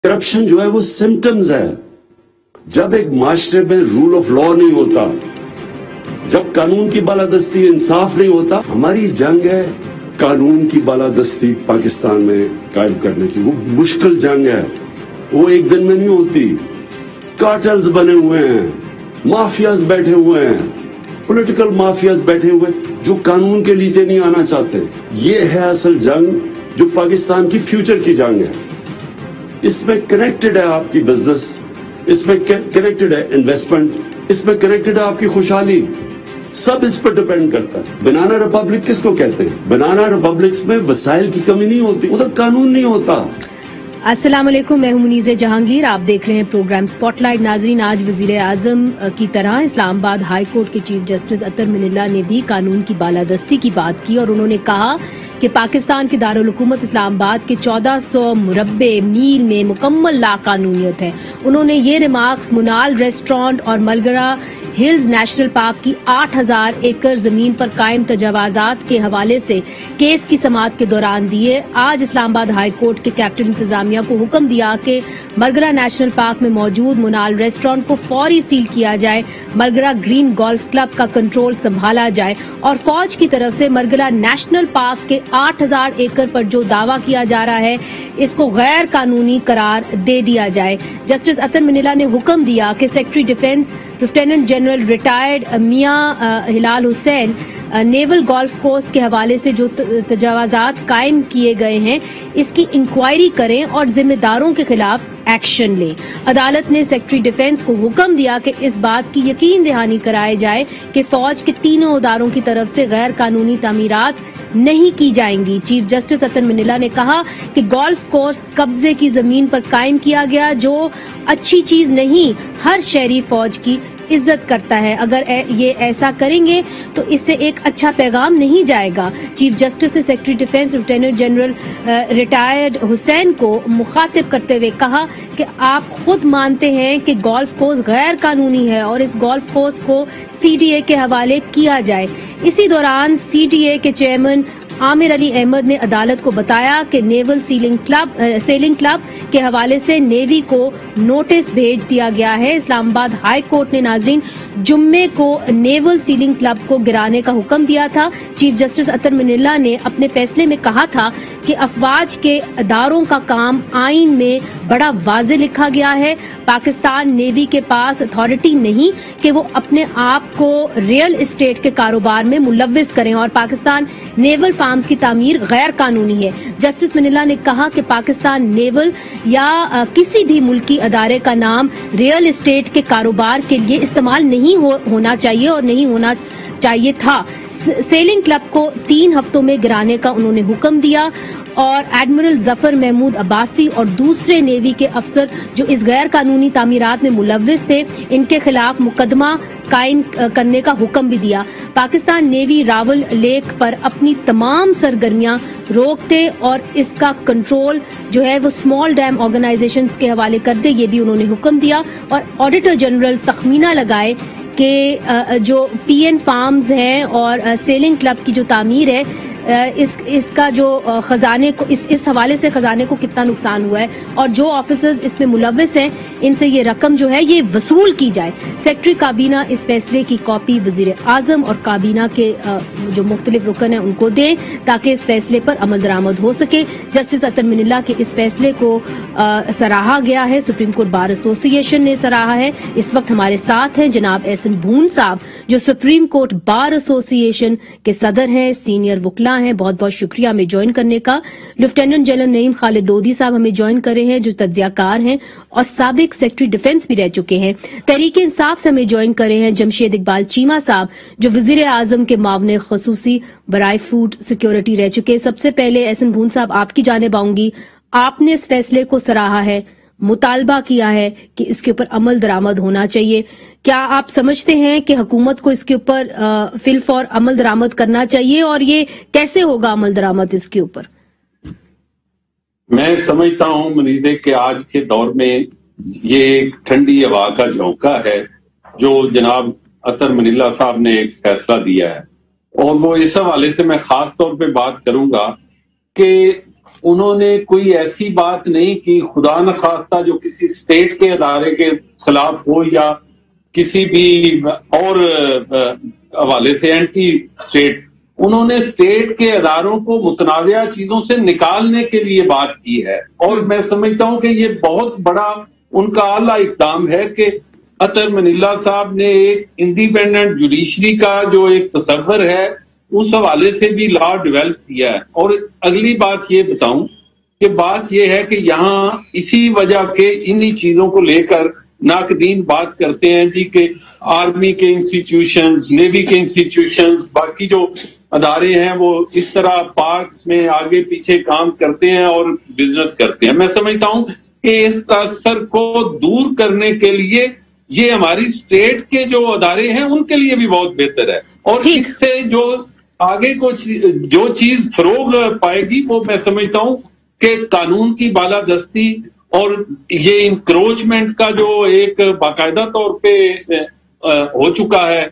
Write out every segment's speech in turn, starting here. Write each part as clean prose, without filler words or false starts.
Corruption جو ہے وہ سمٹمز ہے. جب ایک معاشرے میں رول آف لا نہیں ہوتا، جب قانون کی بالادستی انصاف نہیں ہوتا، ہماری جنگ ہے قانون کی بالادستی پاکستان میں قائم کرنے کی. وہ مشکل جنگ ہے، وہ ایک دن میں نہیں ہوتی. کارٹلز بنے ہوئے ہیں، مافیاز بیٹھے ہوئے ہیں، پولیٹیکل مافیاز بیٹھے ہوئے جو قانون کے نیچے نہیں آنا چاہتے. یہ ہے اصل جنگ جو پاکستان کی فیوچر کی جنگ ہے. اس میں کنیکٹڈ ہے آپ کی بزنس، اس میں کنیکٹڈ ہے انویسٹمنٹ، اس میں کنیکٹڈ ہے آپ کی خوشحالی. سب اس پر ڈیپینڈ کرتا ہے. بنانا ریپبلک کس کو کہتے ہیں؟ بنانا ریپبلکس میں وسائل کی کمی نہیں ہوتی، ادھر قانون نہیں ہوتا. السلام علیکم، میں ہوں منیز جہانگیر، آپ دیکھ رہے ہیں پروگرام سپاٹ لائٹ. ناظرین، آج وزیر اعظم کی طرح اسلام آباد ہائی کورٹ کے chief justice Athar Minallah نے بھی قانون کی بالادستی کی بات کی، اور انہوں نے کہا کہ پاکستان کے دارالحکومت اسلام آباد کے 1400 مربع میل میں مکمل لا قانونیت ہے. انہوں نے یہ ریمارکس منال ریسٹورانٹ اور ملگرہ ہلز نیشنل پارک کی 8000 ایکڑ زمین پر قائم تجاوزات کے حوالے سے کیس کی سماعت کے دوران دیے. آج اسلام آباد ہائی کورٹ کے کیپٹن انتظامیہ کو حکم دیا کہ ملگرہ نیشنل پارک میں موجود منال ریسٹورانٹ کو فوری سیل کیا جائے، ملگرہ گرین گولف کلب کا کنٹرول سنبھالا جائے، اور فوج کی طرف سے ملگرہ نیشنل پارک کے 8000 ایکڑ پر جو دعویٰ کیا جا رہا ہے اس کو غیر قانونی قرار دے دیا جائے. جسٹس اطہر من اللہ نے حکم دیا کہ secretary defence lieutenant general retired Mian Hilal حسین نیول گولف کورس کے حوالے سے جو تجاوزات قائم کیے گئے ہیں اس کی انکوائری کریں اور ذمہ داروں کے خلاف ایکشن لیں. عدالت نے سیکرٹری ڈیفنس کو حکم دیا کہ اس بات کی یقین دہانی کرائے جائے کہ فوج کے تینوں اداروں کی طرف سے غیر قانونی تعمیرات نہیں کی جائیں گی. Chief justice Athar Minallah نے کہا کہ گولف کورس قبضے کی زمین پر قائم کیا گیا، جو اچھی چیز نہیں. ہر شہری فوج کی عزت کرتا ہے، اگر یہ ایسا کریں گے تو اس سے ایک اچھا پیغام نہیں جائے گا. چیف جسٹس نے secretary defence lieutenant general retired Hussain کو مخاطب کرتے ہوئے کہا کہ آپ خود مانتے ہیں کہ گولف کورس غیر قانونی ہے اور اس گولف کورس کو سی ڈی اے کے حوالے کیا جائے. اسی دوران سی ڈی اے کے چیئرمین عامر علی احمد نے عدالت کو بتایا کہ نیول سیلنگ کلب کے حوالے سے نیوی کو نوٹس بھیج دیا گیا ہے. اسلام آباد ہائی کورٹ نے ناظرین جمعے کو نیول سیلنگ کلب کو گرانے کا حکم دیا تھا. Chief justice Athar Minallah نے اپنے فیصلے میں کہا تھا کہ افواج کے اداروں کا کام آئین میں بڑا واضح لکھا گیا ہے. پاکستان نیوی کے پاس اتھارٹی نہیں کہ وہ اپنے آپ کو ریئل اسٹیٹ کے کاروبار میں ملوث کریں، اور پاکستان نیول فارمز کی تعمیر غیر قانونی ہے. جسٹس من اللہ نے کہا کہ پاکستان نیول یا کسی بھی ملکی ادارے کا نام ریئل اسٹیٹ کے کاروبار کے لیے استعمال نہیں ہونا چاہیے اور نہیں ہونا چاہیے تھا. سیلنگ کلب کو 3 ہفتوں میں گرانے کا انہوں نے حکم دیا، اور ایڈمرل ظفر محمود عباسی اور دوسرے نیوی کے افسر جو اس غیر قانونی تعمیرات میں ملوث تھے ان کے خلاف مقدمہ قائم کرنے کا حکم بھی دیا. پاکستان نیوی راول لیک پر اپنی تمام سرگرمیاں روک دے اور اس کا کنٹرول جو ہے وہ اسمال ڈیم آرگنائزیشنز کے حوالے کر دے، یہ بھی انہوں نے حکم دیا. اور آڈیٹر جنرل تخمینہ لگائے کہ جو پی این فارمز ہیں اور سیلنگ کلب کی جو تعمیر ہے اس کا جو خزانے کو اس حوالے سے خزانے کو کتنا نقصان ہوا ہے، اور جو آفیسرز اس میں ملوث ہیں ان سے یہ رقم جو ہے یہ وصول کی جائے. سیکرٹری کابینہ اس فیصلے کی کاپی وزیر اعظم اور کابینہ کے جو مختلف رکن ہیں ان کو دیں تاکہ اس فیصلے پر عمل درآمد ہو سکے. جسٹس اطہر من اللہ کے اس فیصلے کو سراہا گیا ہے، سپریم کورٹ بار ایسوسی ایشن نے سراہا ہے. اس وقت ہمارے ساتھ ہیں جناب احسن بھون صاحب جو supreme court bar association کے صدر ہیں، سینئر وکلا ہیں. بہت بہت شکریہ ہمیں جوائن کرنے کا. لیفٹیننٹ جنرل نعیم خالد لودھی صاحب ہمیں جوائن کر رہے ہیں جو تجزیہ کار ہیں اور سابق سیکرٹری ڈیفنس بھی رہ چکے ہیں. تحریک انصاف سے ہمیں جوائن کر رہے ہیں جمشید اقبال چیمہ صاحب جو وزیر اعظم کے معاون خصوصی برائے فوڈ سیکیورٹی رہ چکے. سب سے پہلے احسن بھون صاحب آپ کی جانب آؤں گی. آپ نے اس فیصلے کو سراہا ہے، مطالبہ کیا ہے کہ اس کے اوپر عمل درآمد ہونا چاہیے. کیا آپ سمجھتے ہیں کہ حکومت کو اس کے اوپر فی الفور عمل درآمد کرنا چاہیے، اور یہ کیسے ہوگا عمل درآمد اس کے اوپر؟ میں سمجھتا ہوں منیزے کہ آج کے دور میں یہ ایک ٹھنڈی ہوا کا جھونکا ہے جو جناب اطہر من اللہ صاحب نے ایک فیصلہ دیا ہے، اور وہ اس حوالے سے میں خاص طور پہ بات کروں گا کہ انہوں نے کوئی ایسی بات نہیں کی خدا نخواستہ جو کسی اسٹیٹ کے ادارے کے خلاف ہو یا کسی بھی اور حوالے سے اینٹی اسٹیٹ. انہوں نے اسٹیٹ کے اداروں کو متنازعہ چیزوں سے نکالنے کے لیے بات کی ہے, اور میں سمجھتا ہوں کہ یہ بہت بڑا ان کا اعلیٰ اقدام ہے کہ اطہر منیلا صاحب نے ایک انڈیپینڈنٹ جوڈیشری کا جو ایک تصور ہے اس حوالے سے بھی لا ڈیولپ کیا ہے. اور اگلی بات یہ بتاؤں کہ بات یہ ہے کہ یہاں اسی وجہ کے انہی چیزوں کو لے کر ناقدین بات کرتے ہیں جی کہ آرمی کے انسٹیٹیوشنز, نیوی کے انسٹیٹیوشنز, باقی جو ادارے ہیں وہ اس طرح پارکس میں آگے پیچھے کام کرتے ہیں اور بزنس کرتے ہیں. میں سمجھتا ہوں کہ اس تاثر کو دور کرنے کے لیے یہ ہماری اسٹیٹ کے جو ادارے ہیں ان کے لیے بھی بہت بہتر ہے, اور اس سے جو آگے کو جو چیز فروغ پائے گی وہ میں سمجھتا ہوں کہ قانون کی بالادستی اور یہ انکروچمنٹ کا جو ایک باقاعدہ طور پہ ہو چکا ہے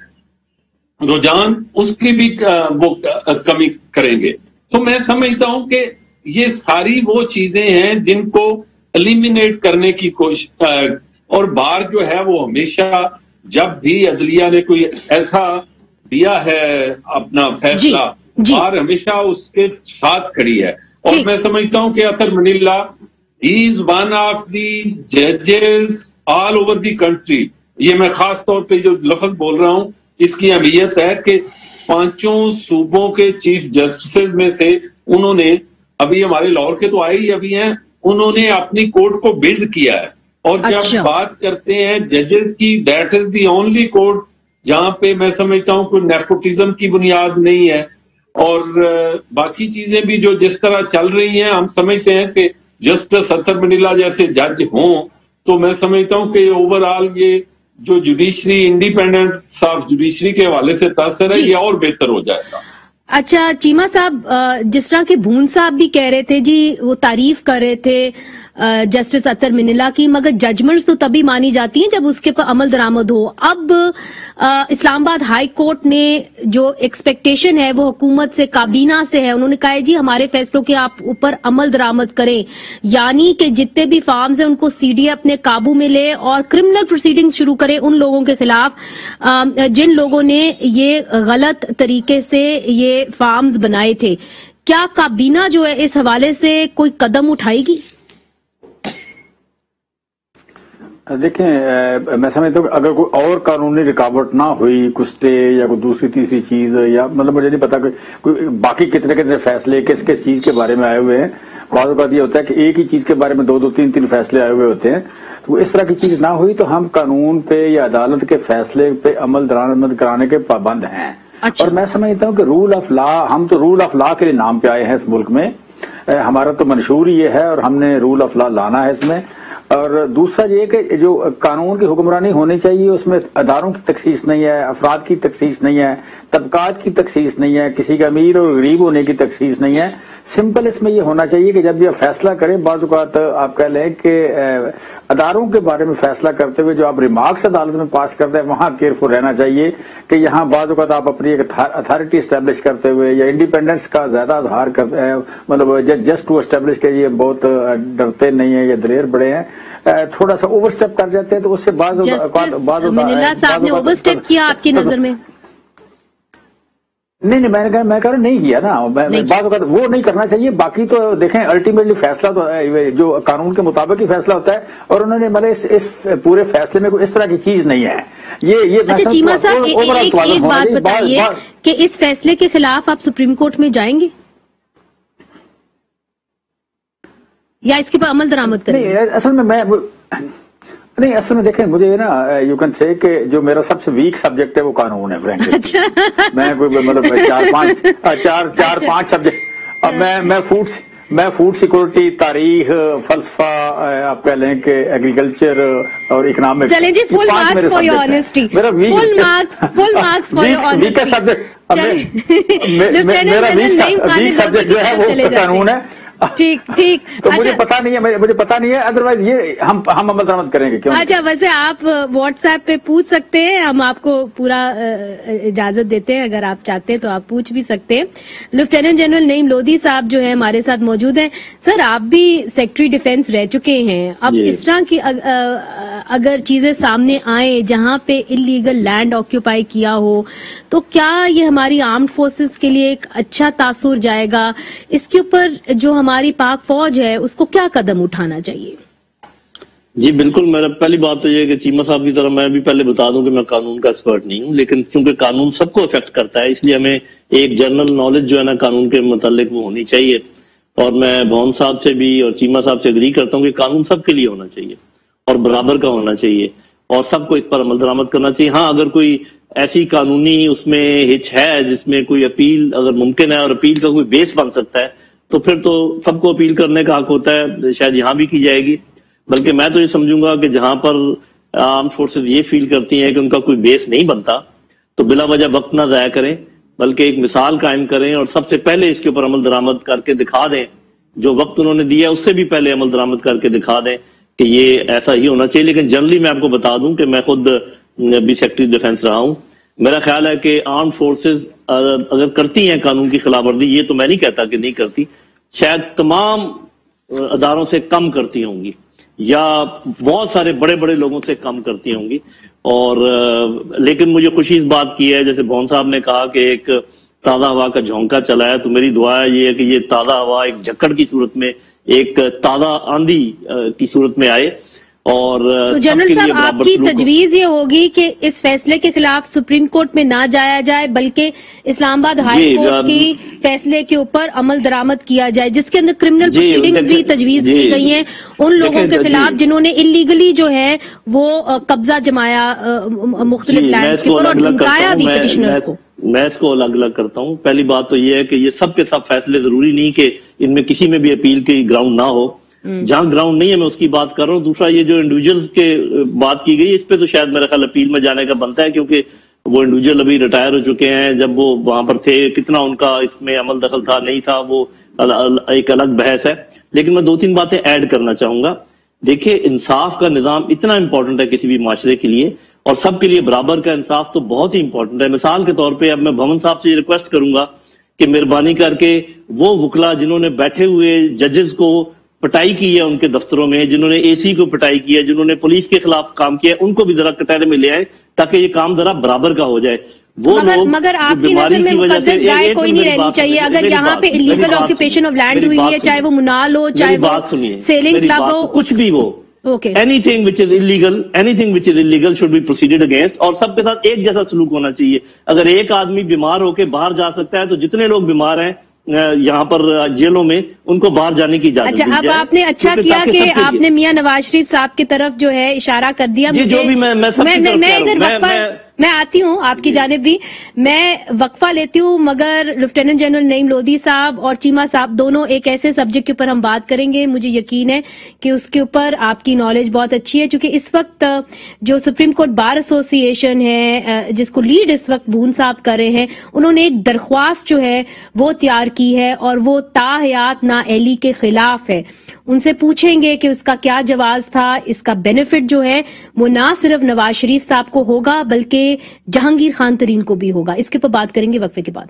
رجحان, اس کی بھی وہ کمی کریں گے. تو میں سمجھتا ہوں کہ یہ ساری وہ چیزیں ہیں جن کو ایلیمینیٹ کرنے کی کوشش, اور بار جو ہے وہ ہمیشہ جب بھی عدلیہ نے کوئی ایسا دیا ہے اپنا فیصلہ, بار ہمیشہ اس کے ساتھ کھڑی ہے. اور میں سمجھتا ہوں کہ Athar Minallah is one of the ججز آل اوور دی کنٹری. یہ میں خاص طور پہ جو لفظ بول رہا ہوں اس کی اہمیت ہے کہ 5 صوبوں کے چیف جسٹسز میں سے انہوں نے, ابھی ہمارے لاہور کے تو آئے ہی ابھی ہیں, انہوں نے اپنی کورٹ کو بلڈ کیا ہے. اور جب بات کرتے ہیں ججز کی, that is the only court جہاں پہ میں سمجھتا ہوں کوئی نیپوٹزم کی بنیاد نہیں ہے. اور باقی چیزیں بھی جو جس طرح چل رہی ہیں, ہم سمجھتے ہیں کہ جسٹس اطہر منیلا جیسے جج ہوں تو میں سمجھتا ہوں کہ اوور آل یہ جو جوڈیشری, انڈیپینڈنٹ صاف جوڈیشری کے حوالے سے تاثر ہے, یہ اور بہتر ہو جائے گا. اچھا چیمہ صاحب, جس طرح کے بھون صاحب بھی کہہ رہے تھے جی, وہ تعریف کر رہے تھے جسٹس اطہر منیلا کی, مگر ججمنٹس تو تبھی مانی جاتی ہیں جب اس کے پر عمل درآمد ہو. اب اسلام آباد ہائی کورٹ نے جو ایکسپیکٹیشن ہے وہ حکومت سے, کابینہ سے ہے, انہوں نے کہا ہے جی ہمارے فیصلوں کے آپ اوپر عمل درآمد کریں, یعنی کہ جتنے بھی فارمز ہیں ان کو سی ڈی اے اپنے قابو میں لے اور کرمنل پروسیڈنگز شروع کرے ان لوگوں کے خلاف جن لوگوں نے یہ غلط طریقے سے یہ فارمز بنائے تھے. کیا کابینہ جو ہے اس حوالے سے کوئی قدم اٹھائے گی؟ دیکھیں, میں سمجھتا ہوں کہ اگر کوئی اور قانونی رکاوٹ نہ ہوئی, کچھ اسٹے یا کوئی دوسری تیسری چیز, یا مطلب مجھے نہیں پتا کہ باقی کتنے فیصلے کس کس چیز کے بارے میں آئے ہوئے ہیں. بعض اوقات یہ ہوتا ہے کہ ایک ہی چیز کے بارے میں 2 3 فیصلے آئے ہوئے ہوتے ہیں. تو اس طرح کی چیز نہ ہوئی تو ہم قانون پہ یا عدالت کے فیصلے پہ عمل درآمد کرانے کے پابند ہیں. اور میں سمجھتا ہوں کہ رول آف لا, ہم تو رول آف لا کے لیے نام پہ آئے ہیں اس ملک میں, ہمارا تو منشور ہی یہ ہے اور ہم نے رول آف لا لانا ہے اس میں. اور دوسرا یہ کہ جو قانون کی حکمرانی ہونی چاہیے اس میں اداروں کی تخصیص نہیں ہے, افراد کی تخصیص نہیں ہے, طبقات کی تخصیص نہیں ہے, کسی کا امیر اور غریب ہونے کی تخصیص نہیں ہے. سمپل اس میں یہ ہونا چاہیے کہ جب یہ فیصلہ کریں, بعض اوقات آپ کہہ لیں کہ اداروں کے بارے میں فیصلہ کرتے ہوئے جو آپ ریمارکس عدالت میں پاس کرتے ہیں وہاں کیئرفل رہنا چاہیے کہ یہاں بعض اوقات آپ اپنی ایک اتھارٹی اسٹیبلش کرتے ہوئے یا انڈیپینڈنس کا زیادہ اظہار کرتے ہیں, مطلب جسٹ ٹو اسٹیبلش کے یہ بہت ڈرتے نہیں ہیں یا دلیر بڑے ہیں, تھوڑا سا اوور اسٹیپ کر جاتے ہیں. تو اس سے بعض منیلا صاحب نے اوور اسٹیپ کیا آپ کی نظر میں؟ نہیں, میں کہہ رہا نہیں کیا نا, بعض اوقات وہ نہیں کرنا چاہیے. باقی تو دیکھیں الٹیمیٹلی فیصلہ تو جو قانون کے مطابق ہی فیصلہ ہوتا ہے, اور انہوں نے مطلب اس پورے فیصلے میں کوئی اس طرح کی چیز نہیں ہے. یہ اچھا چیمہ صاحب ایک بات بتائیے کہ اس فیصلے کے خلاف آپ سپریم کورٹ میں جائیں گے یا اس کے پر عمل درآمد کریں گے؟ اصل میں دیکھیں, مجھے نا یو کین سے کہ جو میرا سب سے ویک سبجیکٹ ہے وہ قانون ہے فرینکلی. میں کوئی مطلب 4-5 سبجیکٹ, اب میں فوڈ سیکورٹی, تاریخ, فلسفہ, آپ کہہ لیں کہ ایگریکلچر اور اکنامکس. چلیں جی, full marks for your honesty, full marks for your honesty. میرا ویک سبجیکٹ جو ہے وہ قانون ہے. ٹھیک ٹھیک. تو مجھے پتا نہیں ہے ادروائز یہ ہم عمل درآمد کریں گے. اچھا ویسے آپ واٹس ایپ پہ پوچھ سکتے ہیں, ہم آپ کو پورا اجازت دیتے ہیں, اگر آپ چاہتے ہیں تو آپ پوچھ بھی سکتے ہیں. لیفٹیننٹ جنرل نعیم لودھی صاحب جو ہے ہمارے ساتھ موجود ہیں. سر آپ بھی سیکٹری ڈیفنس رہ چکے ہیں, اب اس طرح کی اگر چیزیں سامنے آئیں جہاں پہ انلیگل لینڈ آکیوپائی کیا ہو تو کیا یہ ہماری آرمڈ فورسز کے لیے ایک اچھا تاثر جائے گا؟ اس کے اوپر جو ہماری پاک فوج ہے اس کو کیا قدم اٹھانا چاہیے؟ جی بالکل. میرا پہلی بات تو یہ ہے کہ چیمہ صاحب کی طرح میں بھی پہلے بتا دوں کہ میں قانون کا ایکسپرٹ نہیں ہوں, لیکن کیونکہ قانون سب کو افیکٹ کرتا ہے اس لیے ہمیں ایک جنرل نالج جو ہے نا قانون کے متعلق وہ ہونی چاہیے. اور میں بھون صاحب سے بھی اور چیمہ صاحب سے اگری کرتا ہوں کہ قانون سب کے لیے ہونا چاہیے اور برابر کا ہونا چاہیے اور سب کو اس پر عمل درآمد کرنا چاہیے. ہاں اگر کوئی ایسی قانونی اس میں ہچ ہے جس میں کوئی اپیل اگر ممکن ہے اور اپیل کا کوئی بیس بن سکتا ہے تو پھر تو سب کو اپیل کرنے کا حق ہوتا ہے, شاید یہاں بھی کی جائے گی. بلکہ میں تو یہ سمجھوں گا کہ جہاں پر آرم فورسز یہ فیل کرتی ہیں کہ ان کا کوئی بیس نہیں بنتا تو بلا وجہ وقت نہ ضائع کریں بلکہ ایک مثال قائم کریں اور سب سے پہلے اس کے اوپر عمل درآمد کر کے دکھا دیں. جو وقت انہوں نے دیا اس سے بھی پہلے عمل درآمد کر کے دکھا دیں کہ یہ ایسا ہی ہونا چاہیے. لیکن جنرلی میں آپ کو بتا دوں کہ میں خود بھی سیکٹری ڈیفنس رہا ہوں. میرا خیال ہے کہ آرم فورسز اگر کرتی ہیں قانون کی خلاف ورزی, یہ تو میں نہیں کہتا کہ نہیں کرتی, شاید تمام اداروں سے کم کرتی ہوں گی یا بہت سارے بڑے بڑے لوگوں سے کم کرتی ہوں گی. اور لیکن مجھے خوشی اس بات کی ہے, جیسے بھون صاحب نے کہا کہ ایک تازہ ہوا کا جھونکا چلا ہے, تو میری دعا یہ ہے کہ یہ تازہ ہوا ایک جھکڑ کی صورت میں, ایک تازہ آندھی کی صورت میں آئے. اور تو جنرل صاحب آپ کی تجویز یہ ہوگی کہ اس فیصلے کے خلاف سپریم کورٹ میں نہ جایا جائے بلکہ اسلام آباد ہائی کورٹ کی فیصلے کے اوپر عمل درآمد کیا جائے جس کے اندر کرمنل پروسیڈنگز بھی تجویز کی گئی ہیں ان لوگوں کے خلاف جنہوں نے انلیگلی جو ہے وہ قبضہ جمایا مختلف لینڈز کے اوپر اور دھمکایا بھی پٹیشنرز کو؟ میں اس کو الگ الگ کرتا ہوں. پہلی بات تو یہ ہے کہ یہ سب کے سب فیصلے ضروری نہیں کہ ان میں کسی میں بھی اپیل کی گراؤنڈ نہ ہو. جہاں گراؤنڈ نہیں ہے میں اس کی بات کر رہا ہوں. دوسرا یہ جو انڈیویجولز کے بات کی گئی اس پہ تو شاید میرا خیال اپیل میں جانے کا بنتا ہے کیونکہ وہ انڈیویجول ابھی ریٹائر ہو چکے ہیں. جب وہ وہاں پر تھے کتنا ان کا اس میں عمل دخل تھا نہیں تھا وہ ایک الگ بحث ہے. لیکن میں 2-3 باتیں ایڈ کرنا چاہوں گا. دیکھیں انصاف کا نظام اتنا امپورٹنٹ ہے کسی بھی معاشرے کے لیے اور سب کے لیے برابر کا انصاف تو بہت ہی امپورٹنٹ ہے. مثال کے طور پہ اب میں بھون صاحب سے یہ ریکویسٹ کروں گا کہ مہربانی کر کے وہ وکلا جنہوں نے بیٹھے ہوئے ججز کو پٹائی کی ہے ان کے دفتروں میں, جنہوں نے اے سی کو پٹائی کی ہے, جنہوں نے پولیس کے خلاف کام کیا ہے, ان کو بھی ذرا کٹہرے میں لے آئے تاکہ یہ کام ذرا برابر کا ہو جائے. مگر آپ کی نظر میں مقدس گائے کوئی نہیں رہنی چاہیے اگر یہاں پہ انلیگل آکوپیشن آف لینڈ ہوئی ہے, چاہے وہ منال ہو, چاہے وہ سیلنگ کلب ہو, کچھ بھی ہو. anything which is illegal should be proceeded against اور سب کے ساتھ ایک جیسا سلوک ہونا چاہیے. اگر ایک آدمی بیمار ہو کے باہر جا سکتا ہے تو جتنے لوگ بیمار ہیں یہاں پر جیلوں میں ان کو باہر جانے کی اجازت دی جائے. اچھا اب آپ نے اچھا کیا کہ آپ نے میاں نواز شریف صاحب کی طرف جو ہے اشارہ کر دیا. میں آتی ہوں آپ کی جانب بھی, میں وقفہ لیتی ہوں مگر لیفٹیننٹ جنرل نعیم لودھی صاحب اور چیمہ صاحب دونوں ایک ایسے سبجیکٹ کے اوپر ہم بات کریں گے, مجھے یقین ہے کہ اس کے اوپر آپ کی نالج بہت اچھی ہے چونکہ اس وقت جو سپریم کورٹ بار ایسوسی ایشن ہے جس کو لیڈ اس وقت بھون صاحب کر رہے ہیں, انہوں نے ایک درخواست جو ہے وہ تیار کی ہے اور وہ تاحیات نااہلی کے خلاف ہے. ان سے پوچھیں گے کہ اس کا کیا جواز تھا, اس کا بینیفٹ جو ہے وہ نہ صرف نواز شریف صاحب کو ہوگا بلکہ جہانگیر خان ترین کو بھی ہوگا. اس کے اوپر بات کریں گے وقفے کے بعد.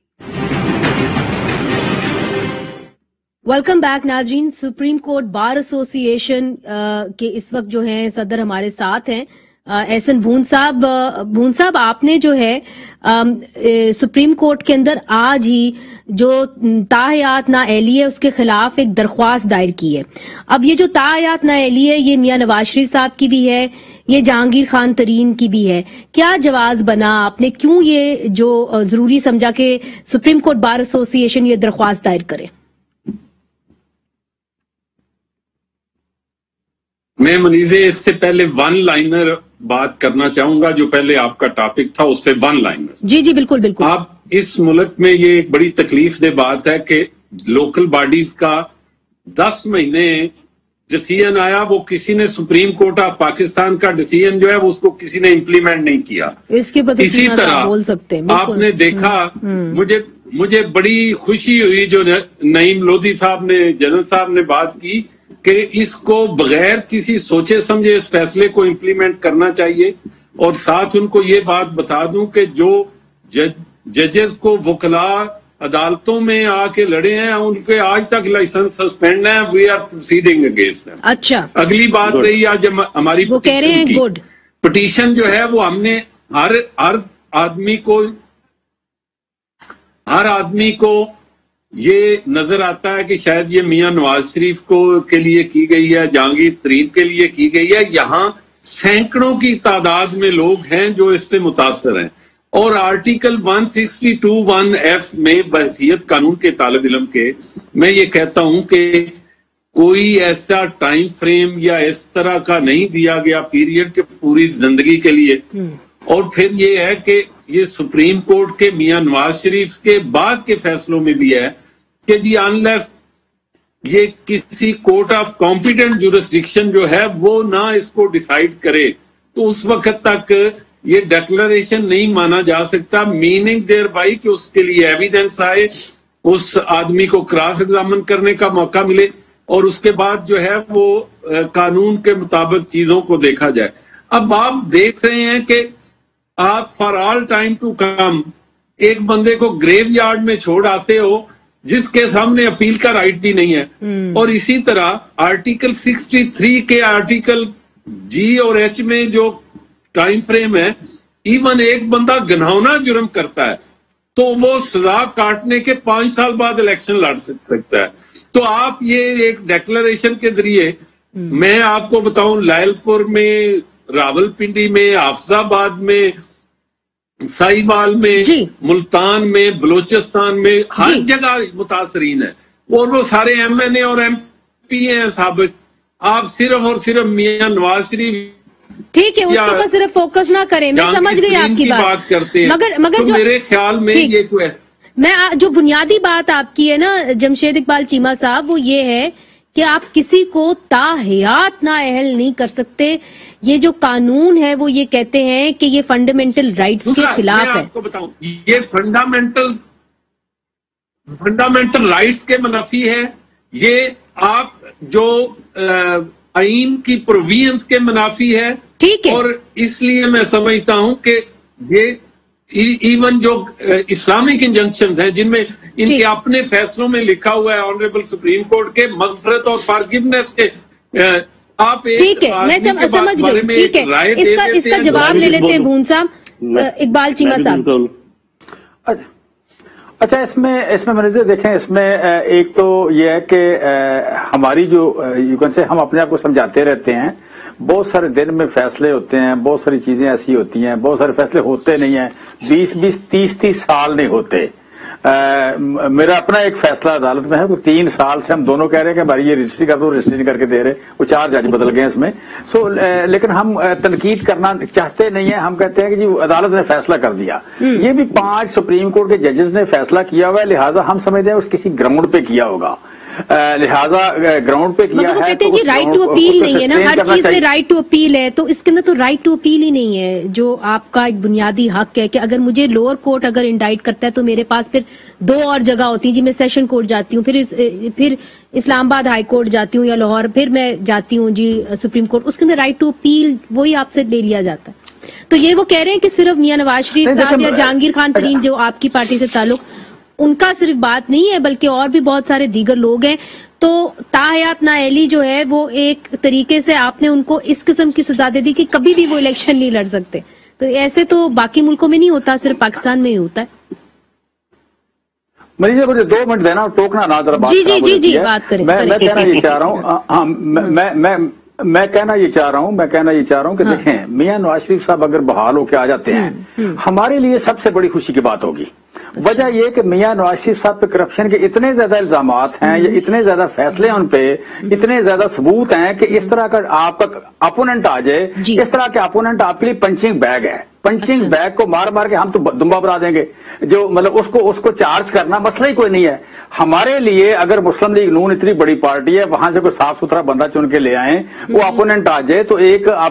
ویلکم بیک ناظرین. Supreme court bar association کے اس وقت جو ہیں صدر ہمارے ساتھ ہیں احسن بھون صاحب. بھون صاحب آپ نے جو ہے سپریم کورٹ کے اندر آج ہی جو تاحیات نااہلی ہے اس کے خلاف ایک درخواست دائر کی ہے. اب یہ جو تاحیات نااہلی ہے یہ میاں نواز شریف صاحب کی بھی ہے, یہ جہانگیر خان ترین کی بھی ہے. کیا جواز بنا, آپ نے کیوں یہ جو ضروری سمجھا کہ سپریم کورٹ بار ایسوسی ایشن یہ درخواست دائر کرے؟ میں منیزے اس سے پہلے ون لائنر بات کرنا چاہوں گا, جو پہلے آپ کا ٹاپک تھا اس پہ ون لائنر. جی بالکل بالکل. آپ اس ملک میں یہ ایک بڑی تکلیف دہ بات ہے کہ لوکل باڈیز کا 10 مہینے ڈیسیژن آیا, وہ کسی نے سپریم کورٹ آف پاکستان کا ڈیسیژن جو ہے وہ اس کو کسی نے امپلیمنٹ نہیں کیا. اس کے اسی طرح آپ نے دیکھا, मुझे बड़ी खुशी हुई जो नईम लोधी साहब ने, जनरल साहब ने बात की कि इसको बगैर किसी सोचे समझे इस फैसले को इम्प्लीमेंट करना चाहिए। और साथ उनको ये बात बता दूं कि जो जजेस को वकला अदालतों में आके लड़े हैं उनके आज तक लाइसेंस सस्पेंड है। We are proceeding against them. अच्छा, अगली बात रही आज हमारी वो कह रहे हैं गुड पिटीशन जो है वो हमने हर आदमी को ये नजर आता है कि शायद ये मियां नवाज शरीफ के लिए की गई है, जहांगीर तरीन के लिए की गई है। यहाँ सैकड़ों की तादाद में लोग हैं जो इससे मुतासर हैं। और आर्टिकल 162(1)(f) में बहसियत कानून के तालिब इल्म के मैं ये कहता हूं कि कोई ऐसा टाइम फ्रेम या इस तरह का नहीं दिया गया पीरियड के पूरी जिंदगी के लिए। और फिर ये है कि ये सुप्रीम कोर्ट के मियां नवाज शरीफ के बाद के फैसलों में भी है कि जी अनलेस ये किसी कोर्ट ऑफ कॉम्पिटेंट जुरिस्डिक्शन जो है वो ना इसको डिसाइड करे तो उस वक्त तक ये डिक्लेरेशन नहीं माना जा सकता। मीनिंग देयर बाई कि उसके लिए एविडेंस आए, उस आदमी को क्रॉस एग्जामिन करने का मौका मिले और उसके बाद जो है वो कानून के मुताबिक चीजों को देखा जाए। अब आप देख रहे हैं कि आप for all time to come एक बंदे को ग्रेव यार्ड में छोड़ आते हो जिसके सामने अपील का राइट भी नहीं है। और इसी तरह आर्टिकल 63 के आर्टिकल जी और एच में जो टाइम फ्रेम है, इवन एक बंदा घिनौना जुर्म करता है तो वो सजा काटने के 5 साल बाद इलेक्शन लड़ सकता है। तो आप ये एक डिक्लेरेशन के जरिए, मैं आपको बताऊं लायलपुर में, रावलपिंडी में, हाफिजाबाद में, साहिवाल में, मुल्तान में, बलोचिस्तान में, हर जगह मुतासरीन है और वो सारे MNA और MP हैं साबिक। आप सिर्फ और सिर्फ मियां नवाज शरीफ, ठीक है, उसके ऊपर सिर्फ फोकस ना करें। मैं समझ गई आपकी बात करते हैं, मगर तो जो मेरे ख्याल में ये कोई मैं जो बुनियादी बात आपकी है ना जमशेद इकबाल चीमा साहब, वो ये है कि आप किसी को ताहयात नाअहल नहीं कर सकते। ये जो कानून है वो ये कहते हैं कि ये फंडामेंटल राइट्स के खिलाफ है। आपको बताऊं, ये फंडामेंटल राइट्स के मुनाफी है। ये आप जो आइन की प्रोविजंस के मुनाफी है। ठीक है, और इसलिए मैं समझता हूं कि ये इवन जो इस्लामिक इंजंक्शंस हैं जिनमें इनके अपने फैसलों में लिखा हुआ है ऑनरेबल सुप्रीम कोर्ट के मगफरत और फॉरगिवनेस के, आप ठीक है, मैं समझ गई। ठीक है, इसका जवाब ले लेते हैं भून साहब, इकबाल चीमा साहब। अच्छा, इसमें मैनेजर देखें, इसमें एक तो ये है कि हमारी जो यूकन से हम अपने आप को समझाते रहते हैं, बहुत सारे दिन में फैसले होते हैं, बहुत सारी चीजें ऐसी होती हैं, बहुत सारे फैसले होते नहीं हैं, 20-20, 30-30 साल नहीं होते। मेरा अपना एक फैसला अदालत में है, वो 3 साल से हम दोनों कह रहे हैं कि भाई ये रजिस्ट्री कर दो, रजिस्ट्री नहीं करके दे रहे, वो 4 जज बदल गए इसमें। लेकिन हम तनकीद करना चाहते नहीं है, हम कहते हैं कि जी अदालत ने फैसला कर दिया। ये भी 5 सुप्रीम कोर्ट के जजेस ने फैसला किया हुआ है, लिहाजा हम समझते हैं उस किसी ग्राउंड पे किया होगा, लिहाजा ग्राउंड पे किया है। कहते हैं जी राइट टू अपील नहीं है ना, हर चीज में राइट टू अपील है, तो इसके अंदर तो राइट टू अपील ही नहीं है जो आपका एक बुनियादी हक है कि अगर मुझे लोअर कोर्ट अगर इंडाइट करता है तो मेरे पास फिर 2 और जगह होती है जी। मैं सेशन कोर्ट जाती हूँ, फिर इस्लामाबाद हाई कोर्ट जाती हूँ या लाहौर, फिर मैं जाती हूँ जी सुप्रीम कोर्ट, उसके अंदर राइट टू अपील वही आपसे ले लिया जाता है। तो ये वो कह रहे हैं कि सिर्फ मियां नवाज शरीफ साहब या जहांगीर खान तरीन जो आपकी पार्टी से ताल्लुक, उनका सिर्फ बात नहीं है बल्कि और भी बहुत सारे दीगर लोग हैं। तो ताहयात नाअहली जो है वो एक तरीके से आपने उनको इस किस्म की सजा दे दी कि कभी भी वो इलेक्शन नहीं लड़ सकते। तो ऐसे तो बाकी मुल्कों में नहीं होता, सिर्फ पाकिस्तान में ही होता है। मरीज मुझे 2 मिनट देना, टोकना ना जरा बात। जी बात करें। मैं कहना ये चाह रहा हूँ, मैं कहना ये चाह रहा हूँ कि देखें, मियां नवाज शरीफ साहब अगर बहाल होकर आ जाते हैं, हमारे लिए सबसे बड़ी खुशी की बात होगी। वजह यह कि मियां नवाज शरीफ साहब पे करप्शन के इतने ज्यादा इल्जामात हैं, या इतने ज्यादा फैसले उन पे, इतने ज्यादा सबूत हैं कि इस तरह का आपका अपोनेंट आ जाए, इस तरह के अपोनेंट आपके लिए पंचिंग बैग है। पंचिंग बैग को मार मार के हम तो दुम्बा बना देंगे, जो मतलब उसको चार्ज करना मसला ही कोई नहीं है हमारे लिए। अगर मुस्लिम लीग नून इतनी बड़ी पार्टी है, वहां से कोई साफ सुथरा बंदा चुन के ले आए, वो अपोनेंट आ जाए तो एक आप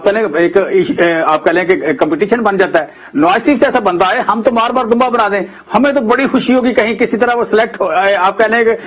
कह लें कि कंपटीशन बन जाता है। नवाज शरीफ जैसा बंदा है, हम तो मार मार दुम्बा बना दें, हमें तो बड़ी खुशी होगी कहीं किसी तरह वो सिलेक्ट हो, आप कह लें कि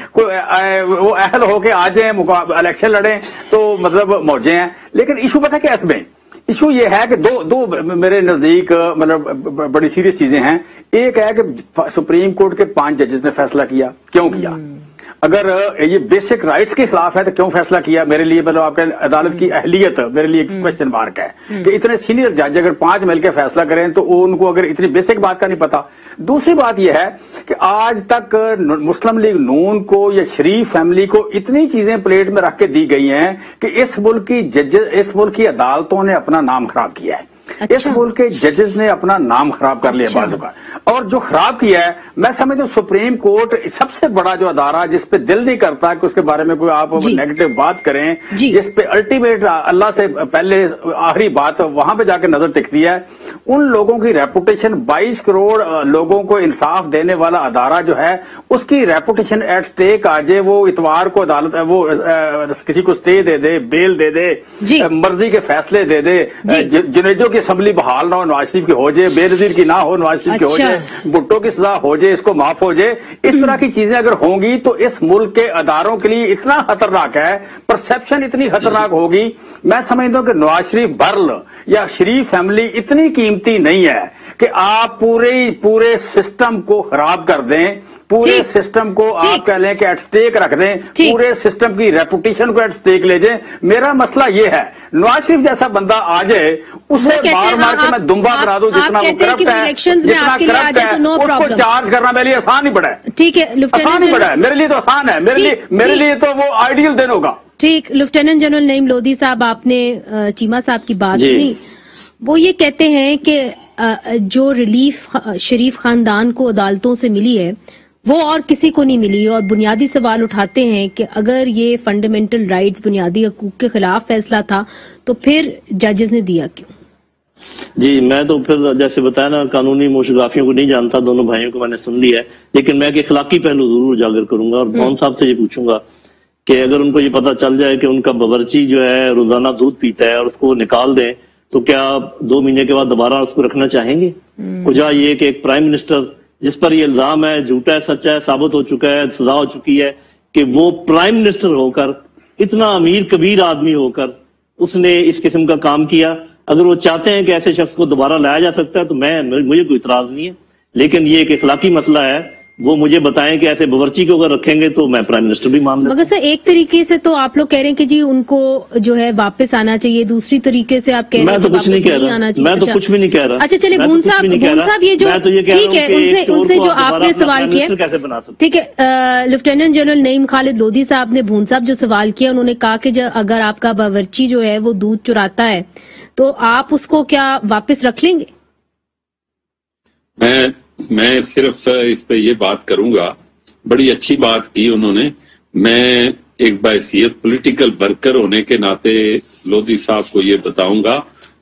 वो अहल होके आ जाए, इलेक्शन लड़े तो मतलब मौजे हैं। लेकिन इशू पता क्या इसमें इशू ये है कि दो मेरे नजदीक मतलब बड़ी सीरियस चीजें हैं। एक है कि सुप्रीम कोर्ट के 5 जजेस ने फैसला किया, क्यों किया? अगर ये बेसिक राइट्स के खिलाफ है तो क्यों फैसला किया? मेरे लिए मतलब आपके अदालत की अहलियत मेरे लिए एक क्वेश्चन मार्क है कि इतने सीनियर जज अगर 5 मिलकर फैसला करें तो उनको अगर इतनी बेसिक बात का नहीं पता। दूसरी बात यह है कि आज तक मुस्लिम लीग नून को या शरीफ फैमिली को इतनी चीजें प्लेट में रख के दी गई हैं कि इस मुल्क की जजेस, इस मुल्क की अदालतों ने अपना नाम खराब किया है। अच्छा। इस मुल्क के जजेस ने अपना नाम खराब कर लिया बाजू का, और जो खराब किया है मैं समझता हूं सुप्रीम कोर्ट सबसे बड़ा जो अदारा जिस पे दिल नहीं करता कि उसके बारे में कोई आप नेगेटिव बात करें, जिस पे अल्टीमेट अल्लाह से पहले आखिरी बात वहां पे जाके नजर टिकती है, उन लोगों की रेपुटेशन 22 करोड़ लोगों को इंसाफ देने वाला अदारा जो है उसकी रेपुटेशन एट स्टेक आ जाए। वो इतवार को अदालत वो किसी को स्टे दे दे, बेल दे दे, मर्जी के फैसले दे दे, जुनेजो की असम्बली बहाल ना हो नवाज शरीफ की हो जाए, बेनजीर की ना हो नवाज शरीफ की हो जाए, भुट्टो की सजा हो जाए, इसको माफ हो जाए, इस तरह की चीजें अगर होंगी तो इस मुल्क के अदारों के लिए इतना खतरनाक है, परसेप्शन इतनी खतरनाक होगी। मैं समझता हूं कि नवाज शरीफ बर्ल या शरीफ फैमिली इतनी कीमती नहीं है कि आप पूरे सिस्टम को खराब कर दें, पूरे सिस्टम को आप कह लें कि एट स्टेक रख दें, पूरे सिस्टम की रेपुटेशन को एट स्टेक ले जाए। मेरा मसला ये है नवाज शरीफ जैसा बंदा आ जाए उसे मार मार के मैं दुम्बा बना दूं, जितना वो करप्ट है, जितना करप्ट है उसको चार्ज करना मेरे लिए आसान ही पड़ा है। ठीक है, आसान ही पड़ा है मेरे लिए, तो आसान है मेरे लिए तो वो आइडियल दिन होगा। ठीक, लेफ्टिनेंट जनरल नईम लोधी साहब, आपने चीमा साहब की बात सुनी। वो ये कहते हैं कि जो रिलीफ शरीफ खानदान को अदालतों से मिली है वो और किसी को नहीं मिली, और बुनियादी सवाल उठाते हैं कि अगर ये फंडामेंटल राइट्स बुनियादी हकूक के खिलाफ फैसला था तो फिर जजेस ने दिया क्यों? जी, मैं तो फिर जैसे बताया ना, कानूनी मोशगाफियों को नहीं जानता, दोनों भाइयों को मैंने सुन लिया है, लेकिन मैं एक अखलाकी पहलू जरूर उजागर करूंगा और भवन साहब से ये पूछूंगा कि अगर उनको ये पता चल जाए कि उनका बावर्ची जो है रोजाना दूध पीता है और उसको निकाल दें तो क्या 2 महीने के बाद दोबारा उसको रखना चाहेंगे? वजह ये कि एक प्राइम मिनिस्टर जिस पर ये इल्जाम है, झूठा है सच्चा है, साबित हो चुका है, सजा हो चुकी है कि वो प्राइम मिनिस्टर होकर, इतना अमीर कबीर आदमी होकर उसने इस किस्म का काम किया। अगर वो चाहते हैं कि ऐसे शख्स को दोबारा लाया जा सकता है तो मुझे कोई इतराज नहीं है, लेकिन ये एक इखलाकी मसला है, वो मुझे बताएं कि ऐसे बावर्ची को अगर रखेंगे तो मैं प्राइम मिनिस्टर भी मान लूं। मगर सर एक तरीके से तो आप लोग कह रहे हैं कि जी उनको जो है वापस आना चाहिए, दूसरी तरीके से आप कह रहे हैं मैं तो कुछ नहीं कह रहा, मैं तो कुछ भी नहीं कह रहा। अच्छा चलिए भून साहब ये जो ठीक है उनसे जो आपने सवाल किया कैसे बना सकते, ठीक है, लेफ्टिनेंट जनरल नईम खालिद लोधी साहब ने भून साहब जो सवाल किया, उन्होंने कहा कि अगर आपका बावर्ची जो है वो दूध चुराता है तो आप उसको क्या वापस रख लेंगे? मैं सिर्फ इस पे ये बात करूंगा, बड़ी अच्छी बात की उन्होंने। मैं एक बहैसियत पॉलिटिकल वर्कर होने के नाते लोधी साहब को ये बताऊंगा,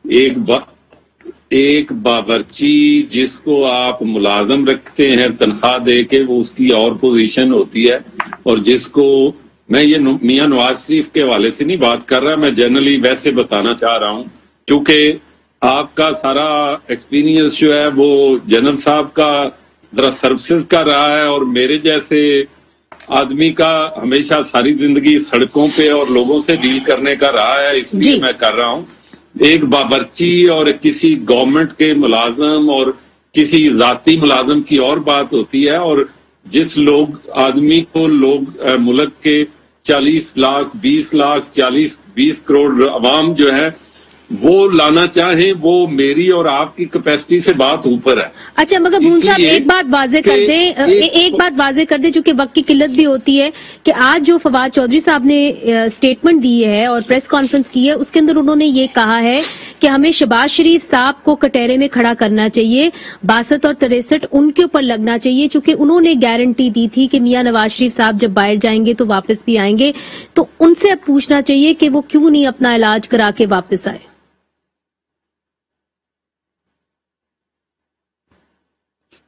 एक बावर्ची जिसको आप मुलाजम रखते हैं तनख्वाह दे के, वो उसकी और पोजीशन होती है, और जिसको मैं ये मियां नवाज शरीफ के हवाले से नहीं बात कर रहा, मैं जनरली वैसे बताना चाह रहा हूं, क्योंकि आपका सारा एक्सपीरियंस जो है वो जनरल साहब का जरा सर्विसेज का रहा है, और मेरे जैसे आदमी का हमेशा सारी जिंदगी सड़कों पे और लोगों से डील करने का रहा है, इसलिए मैं कर रहा हूं। एक बावर्ची और किसी गवर्नमेंट के मुलाजम और किसी जाती मुलाजम की और बात होती है, और जिस लोग आदमी को लोग मुल्क के 40 लाख 20 लाख 40-20 करोड़ अवाम जो है वो लाना चाहे, वो मेरी और आपकी कैपेसिटी से बात ऊपर है। अच्छा, मगर भून साहब एक बात वाजे कर दे, चूंकि वक्त की किल्लत भी होती है, कि आज जो फवाद चौधरी साहब ने स्टेटमेंट दी है और प्रेस कॉन्फ्रेंस की है, उसके अंदर उन्होंने ये कहा है कि हमें शहबाज शरीफ साहब को कटहरे में खड़ा करना चाहिए, 62 और 63 उनके ऊपर लगना चाहिए, चूंकि उन्होंने गारंटी दी थी कि मियां नवाज शरीफ साहब जब बाहर जाएंगे तो वापस भी आएंगे, तो उनसे अब पूछना चाहिए कि वो क्यों नहीं अपना इलाज करा के वापस आए।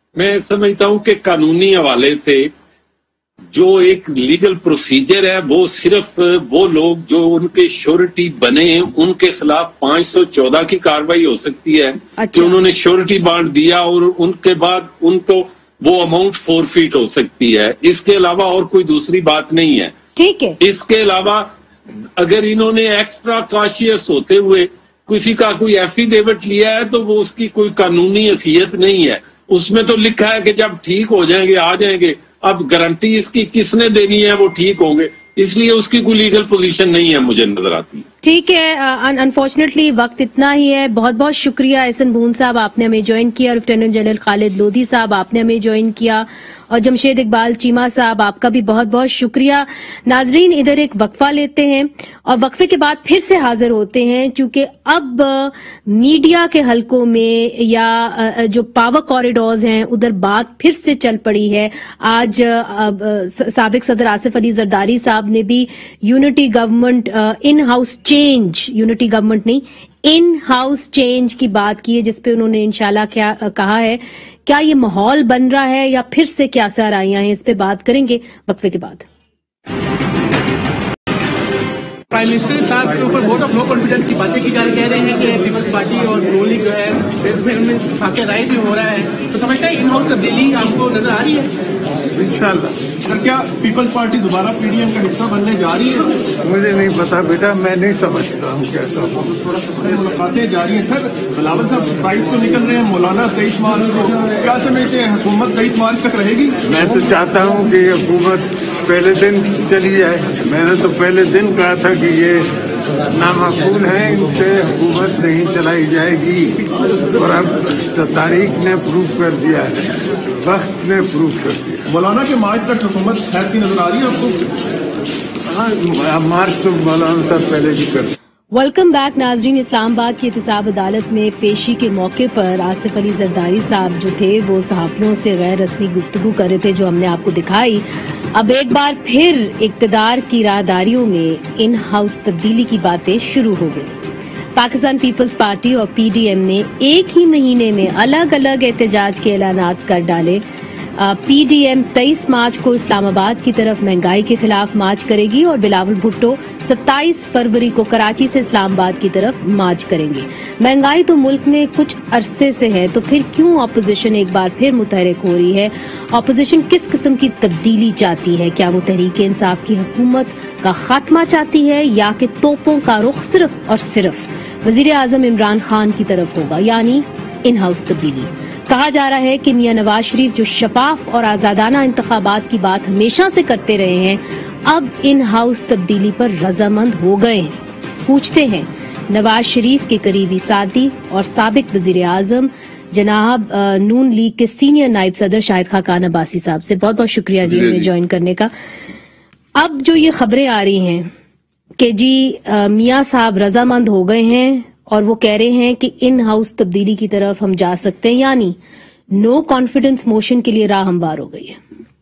मैं समझता हूं कि कानूनी हवाले से जो एक लीगल प्रोसीजर है वो सिर्फ वो लोग जो उनके श्योरिटी बने हैं उनके खिलाफ 514 की कार्रवाई हो सकती है। अच्छा। कि उन्होंने श्योरिटी बॉन्ड दिया और उनके बाद उनको वो अमाउंट फोरफीट हो सकती है। इसके अलावा और कोई दूसरी बात नहीं है। ठीक है। इसके अलावा अगर इन्होंने एक्स्ट्रा कॉशियस होते हुए किसी का कोई एफिडेविट लिया है तो वो उसकी कोई कानूनी हैसियत नहीं है। उसमें तो लिखा है कि जब ठीक हो जाएंगे आ जाएंगे। अब गारंटी इसकी किसने देनी है वो ठीक होंगे, इसलिए उसकी कोई लीगल पोजीशन नहीं है मुझे नजर आती। ठीक है, अनफॉर्चुनेटली वक्त इतना ही है। बहुत बहुत शुक्रिया एहसन बून साहब, आपने हमें ज्वाइन किया। लेफ्टिनेंट जनरल खालिद लोधी साहब, आपने हमें ज्वाइन किया। और जमशेद इकबाल चीमा साहब, आपका भी बहुत बहुत शुक्रिया। नाजरीन, इधर एक वक्फा लेते हैं और वक्फे के बाद फिर से हाजिर होते हैं, क्योंकि अब मीडिया के हलकों में या जो पावर कॉरिडोर्स हैं उधर बात फिर से चल पड़ी है। आज साबिक सदर आसिफ अली जरदारी साहब ने भी unity government in house change, unity government नहीं इन हाउस चेंज की बात की है, जिसपे उन्होंने इंशाल्लाह क्या कहा है। क्या ये माहौल बन रहा है या फिर से क्या सराहियां हैं, इस पे बात करेंगे वक्फे के बाद। प्राइम मिनिस्टर साहब के ऊपर वोट ऑफ नो कॉन्फिडेंस की बातें की जा रही, कह रहे हैं कि पीपल्स पार्टी और रूलिंग जो है उनमें खाके राय भी हो रहा है, तो समझता है इन हाउस तब्दीली आपको नजर आ रही है? इंशाल्लाह। सर, क्या पीपल्स पार्टी दोबारा पीडीएम का हिस्सा बनने जा रही है? मुझे नहीं पता बेटा, मैं नहीं समझता हूँ कैसा। मुलाकातें जारी हैं सर। बिलावल साहब 22 को निकल रहे हैं, मौलाना 23 मार्च को। क्या समझते हैं हुकूमत 23 मार्च तक रहेगी? मैं तो चाहता हूँ कि हुकूमत पहले दिन चली जाए। मैंने तो पहले दिन कहा था कि ये नामाकूल है, इनसे हुकूमत नहीं चलाई जाएगी, और अब तारीख ने प्रूव कर दिया है, वक्त ने प्रूव कर दिया। मौलाना के मार्च तक हुकूमत ठहरती नजर आ रही है आपको? हाँ, मार्च तो मौलाना साहब पहले भी कर। वेलकम बैक नाजरीन। इस्लामाबाद की एहतसाब अदालत में पेशी के मौके पर आसिफ अली जरदारी साहब जो थे वो सहाफियों से गैर रस्मी गुफ्तगू कर रहे थे, जो हमने आपको दिखाई। अब एक बार फिर इक्तदार की राहदारियों में इन हाउस तब्दीली की बातें शुरू हो गई। पाकिस्तान पीपल्स पार्टी और पीडीएम ने एक ही महीने में अलग अलग एहतजाज के ऐलानात कर डाले। पीडीएम 23 मार्च को इस्लामाबाद की तरफ महंगाई के खिलाफ मार्च करेगी और बिलावल भुट्टो 27 फरवरी को कराची से इस्लामाबाद की तरफ मार्च करेंगे। महंगाई तो मुल्क में कुछ अरसे से है, तो फिर क्यों ऑपोजिशन एक बार फिर मुतहरिक हो रही है? ऑपोजिशन किस किस्म की तब्दीली चाहती है? क्या वो तहरीक इंसाफ की हुकूमत का खात्मा चाहती है, या कि तोपों का रुख सिर्फ और सिर्फ वजीर आजम इमरान खान की तरफ होगा, यानी इन हाउस तब्दीली? कहा जा रहा है कि मियां नवाज शरीफ जो शफाफ और आजादाना इंतखाबात की बात हमेशा से करते रहे हैं, अब इन हाउस तब्दीली पर रजामंद हो गए हैं। पूछते हैं नवाज शरीफ के करीबी साथी और साबिक वजीर आजम जनाब नून लीग के सीनियर नायब सदर शाहिद खाकान अब्बासी साहब से। बहुत बहुत शुक्रिया जी हमें ज्वाइन करने का। अब जो ये खबरें आ रही हैं कि जी मियां साहब रजामंद हो गए हैं और वो कह रहे हैं कि इन हाउस तब्दीली की तरफ हम जा सकते हैं, यानी नो कॉन्फिडेंस मोशन के लिए राह हमवार हो गई है।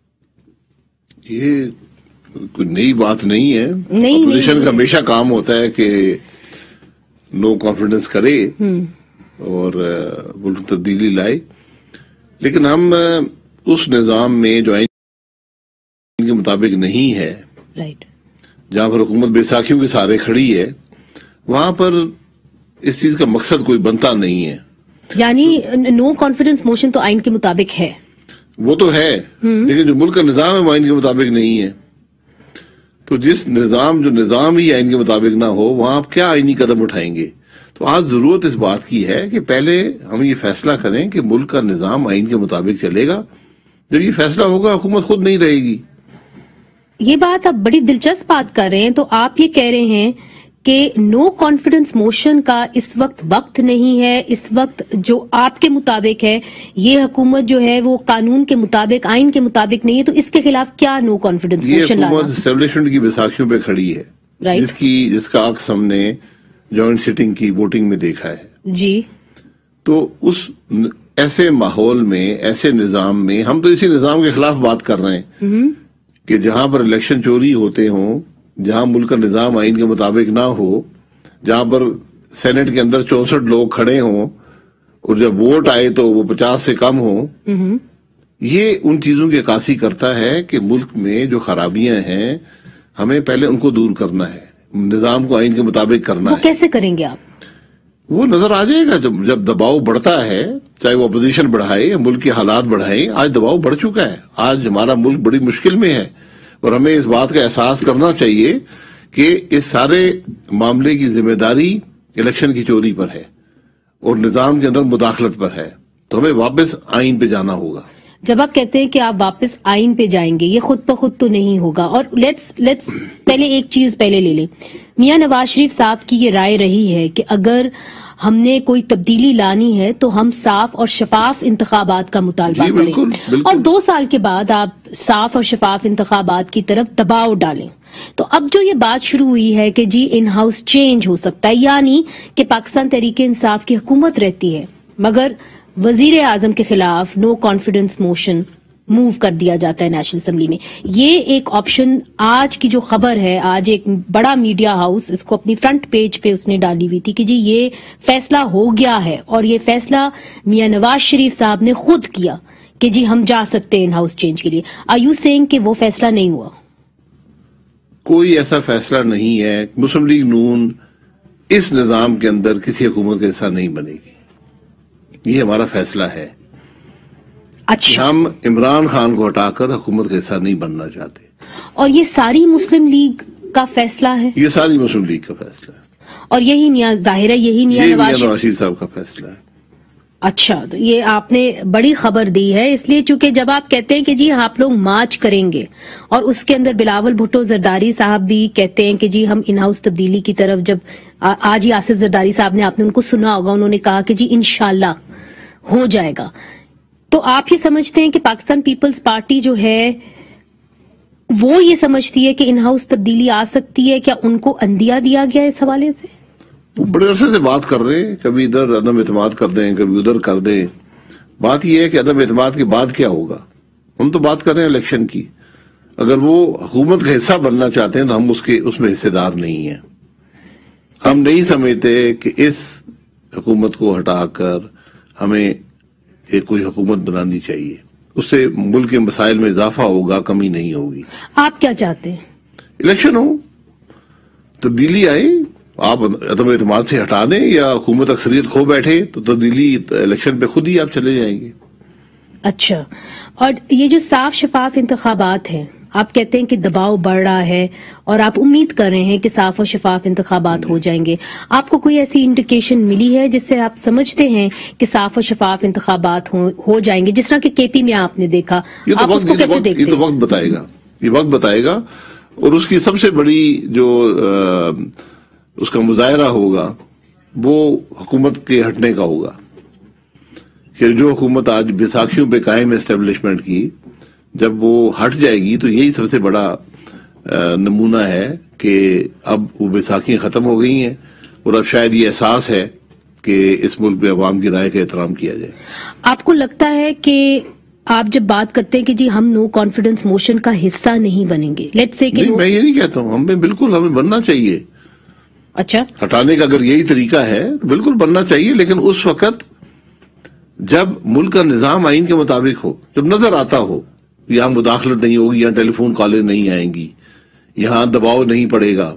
ये कोई नई बात नहीं है। नहीं, अपोजिशन का हमेशा काम होता है कि नो कॉन्फिडेंस करे और मुल्क तब्दीली लाए, लेकिन हम उस निजाम में जो आइन के मुताबिक नहीं है, राइट, जहां पर हुकूमत बैसाखियों के सहारे खड़ी है, वहां पर इस चीज का मकसद कोई बनता नहीं है। यानी नो कॉन्फिडेंस मोशन तो आइन के मुताबिक है, वो तो है, लेकिन जो मुल्क का निजाम है वो आइन के मुताबिक नहीं है। तो जिस जो निजाम ही आइन के मुताबिक ना हो, वहां आप क्या आइनी कदम उठाएंगे? तो आज जरूरत इस बात की है कि पहले हम ये फैसला करें कि मुल्क का निजाम आइन के मुताबिक चलेगा। जब ये फैसला होगा, हुकूमत खुद नहीं रहेगी। ये बात आप बड़ी दिलचस्प बात कर रहे हैं। तो आप ये कह रहे हैं कि नो कॉन्फिडेंस मोशन का इस वक्त नहीं है, इस वक्त जो आपके मुताबिक है, ये हुकूमत जो है वो कानून के मुताबिक, आइन के मुताबिक नहीं है, तो इसके खिलाफ क्या नो कॉन्फिडेंस मोशन लाना? हुकूमत एस्टेब्लिशमेंट की बैसाखियों पे खड़ी है, राइट, जिसका अक्स हमने जॉइंट सिटिंग की वोटिंग में देखा है जी। तो उस ऐसे माहौल में, ऐसे निजाम में, हम तो इसी निजाम के खिलाफ बात कर रहे हैं कि जहां पर इलेक्शन चोरी होते हों, जहां मुल्क का निजाम आइन के मुताबिक ना हो, जहां पर सेनेट के अंदर 64 लोग खड़े हों और जब वोट आए तो वो 50 से कम हो, یہ ان چیزوں کی عکاسی کرتا ہے کہ ملک میں جو خرابیاں ہیں ہمیں پہلے ان کو دور کرنا ہے، نظام کو آئین کے مطابق کرنا ہے۔ وہ کیسے کریں گے آپ؟ وہ نظر آ جائے گا جب دباؤ بڑھتا ہے، چاہے وہ اپوزیشن بڑھائے یا ملک کے حالات بڑھائیں۔ آج دباؤ بڑھ چکا ہے، آج ہمارا ملک بڑی مشکل میں ہے، اور ہمیں اس بات کا احساس کرنا چاہیے کہ اس سارے معاملے کی ذمہ داری الیکشن کی چوری پر ہے اور نظام کے اندر مداخلت پر ہے، تو ہمیں واپس آئین پہ جانا ہوگا۔ جب آپ کہتے ہیں کہ آپ واپس آئین پہ جائیں گے، یہ خود بخود تو نہیں ہوگا، اور لیٹس پہلے ایک چیز پہلے لے لیں۔ میاں نواز شریف صاحب کی یہ رائے رہی ہے کہ اگر ہم نے کوئی تبدیلی لانی ہے تو ہم صاف اور شفاف انتخابات کا مطالبہ کریں، بالکل۔ اور 2 سال کے بعد آپ صاف اور شفاف انتخابات کی طرف دباؤ ڈالیں۔ تو اب جو یہ بات شروع ہوئی ہے کہ جی ان ہاؤس چینج ہو سکتا ہے، یعنی کہ پاکستان تحریک انصاف کی حکومت رہتی ہے مگر وزیر اعظم کے خلاف نو کانفیڈنس موشن موو کر دیا جاتا ہے نیشنل اسمبلی میں، یہ ایک آپشن آج کی جو خبر ہے، آج ایک بڑا میڈیا ہاؤس اس کو اپنی فرنٹ پیج پہ اس نے ڈالی ہوئی تھی کہ جی یہ فیصلہ ہو گیا ہے، اور یہ فیصلہ میاں نواز شریف صاحب نے خود کیا کہ جی ہم جا سکتے ہیں ان ہاؤس چینج کے لیے۔ آر یو سیئنگ کہ وہ فیصلہ نہیں ہوا؟ کوئی ایسا فیصلہ نہیں ہے۔ مسلم لیگ نون اس نظام کے اندر کسی حکومت کا حصہ نہیں بنے گی، یہ ہمارا فیصلہ ہے۔ اچھا، ہم عمران خان کو ہٹا کر حکومت کا حصہ نہیں بننا چاہتے، اور یہ ساری مسلم لیگ کا فیصلہ ہے؟ یہ ساری مسلم لیگ کا فیصلہ ہے، اور یہی میاں ظاہر ہے یہی میاں نواز شریف صاحب کا فیصلہ ہے۔ اچھا، تو یہ آپ نے بڑی خبر دی ہے، اس لیے چونکہ جب آپ کہتے ہیں کہ جی آپ لوگ مارچ کریں گے، اور اس کے اندر بلاول بھٹو زرداری صاحب بھی کہتے ہیں کہ جی ہم ان ہاؤس تبدیلی کی طرف، جب آج ہی آصف زرداری صاحب نے، آپ نے ان کو سنا ہوگا، انہوں نے کہا کہ جی انشاءاللہ ہو جائے گا، تو آپ یہ سمجھتے ہیں کہ پاکستان پیپلز پارٹی جو ہے وہ یہ سمجھتی ہے کہ ان ہاؤس تبدیلی آ سکتی ہے؟ کیا ان کو اندیا دیا گیا اس حوالے سے؟ بڑے عرصے سے بات کر رہے ہیں، کبھی ادھر عدم اعتماد کر دیں، کبھی ادھر کر دیں۔ بات یہ ہے کہ عدم اعتماد کے بعد کیا ہوگا؟ ہم تو بات کر رہے ہیں الیکشن کی۔ اگر وہ حکومت کا حصہ بننا چاہتے ہیں تو ہم اس میں حصے دار نہیں ہیں۔ ہم نہیں سمجھتے کہ اس حکومت کو ہٹا کر ہمیں ایک کوئی حکومت بنانی چاہیے، اس سے ملک کے مسائل میں اضافہ ہوگا، کمی نہیں ہوگی۔ آپ کیا چاہتے ہیں؟ الیکشن ہو، تبدیلی آئے، آپ عدم اعتماد سے ہٹا دیں یا حکومت اکثریت کھو بیٹھے تو تبدیلی الیکشن پہ خود ہی آپ چلے جائیں گے۔ اچھا، اور یہ جو صاف شفاف انتخابات ہیں، آپ کہتے ہیں کہ دباؤ بڑھ رہا ہے اور آپ امید کر رہے ہیں کہ صاف اور شفاف انتخابات ہو جائیں گے، آپ کو کوئی ایسی انڈیکیشن ملی ہے جس سے آپ سمجھتے ہیں کہ صاف اور شفاف انتخابات ہو جائیں گے، جس طرح کہ کے پی میں آپ نے دیکھا؟ آپ اس کو کیسے دیکھتے ہیں؟ یہ تو وقت بتائے گا، یہ وقت بتائے گا، اور اس کی سب سے بڑی جو اس کا مظاہرہ ہوگا وہ حکومت کے ہٹنے کا ہوگا، کہ جو حکومت آج بیساکھیوں پہ قائم ہے اسٹیبلشمنٹ کی، جب وہ ہٹ جائے گی تو یہی سب سے بڑا نمونہ ہے کہ اب وہ بیساکھیاں ختم ہو گئی ہیں، اور اب شاید یہ احساس ہے کہ اس ملک میں عوام کی رائے کا احترام کیا جائے۔ آپ کو لگتا ہے کہ آپ جب بات کرتے ہیں کہ جی ہم نو کانفیڈنس موشن کا حصہ نہیں بنیں گے، لیٹس سے کہ میں یہ نہیں کہتا ہوں، ہمیں بننا چاہیے۔ اچھا، ہٹانے کا اگر یہی طریقہ ہے تو بالکل بننا چاہیے، لیکن اس وقت جب ملک کا نظام آئین کے مطابق ہو، جب نظر آتا ہو یہاں مداخلت نہیں ہوگی، یہاں ٹیلی فون کالیں نہیں آئیں گی، یہاں دباؤ نہیں پڑے گا،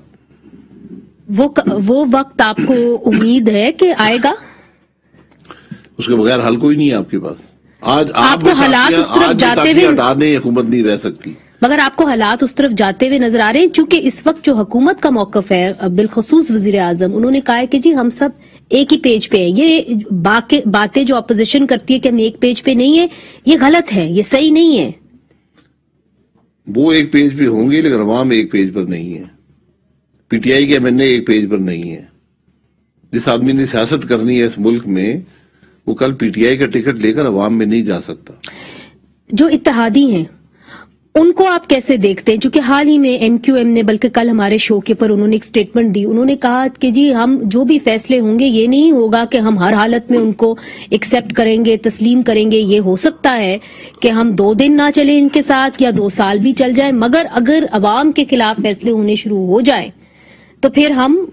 وہ وقت آپ کو امید ہے کہ آئے گا؟ اس کے بغیر حل کوئی نہیں ہے آپ کے پاس۔ آج آپ کو حالات اس طرف جاتے ہوئے ہٹا دیں، حکومت نہیں رہ سکتی، مگر آپ کو حالات اس طرف جاتے ہوئے نظر آ رہے ہیں، چونکہ اس وقت جو حکومت کا موقف ہے، بالخصوص وزیر اعظم، انہوں نے کہا ہے کہ جی ہم سب ایک ہی پیج پہ ہیں۔ یہ باتیں جو اپوزیشن کرتی ہے کہ ہم ایک پیج پہ نہیں ہیں، یہ غلط ہے، یہ صحیح نہیں ہے۔ وہ ایک پیج پہ ہوں گے لیکن عوام ایک پیج پر نہیں ہے، پی ٹی آئی کے ایم این اے ایک پیج پر نہیں ہے۔ جس آدمی نے سیاست کرنی ہے اس ملک میں، وہ کل پی ٹی آئی کا ٹکٹ لے کر عوام میں نہیں جا سکتا۔ جو اتحادی ہیں ان کو آپ کیسے دیکھتے ہیں؟ چونکہ حال ہی میں ایم کیو ایم نے، بلکہ کل ہمارے شو کے پر انہوں نے ایک سٹیٹمنٹ دی، انہوں نے کہا کہ جی ہم جو بھی فیصلے ہوں گے یہ نہیں ہوگا کہ ہم ہر حالت میں ان کو ایکسپٹ کریں گے، تسلیم کریں گے، یہ ہو سکتا ہے کہ ہم 2 دن نہ چلیں ان کے ساتھ یا 2 سال بھی چل جائیں، مگر اگر عوام کے خلاف فیصلے ہونے شروع ہو جائیں تو پھر ہم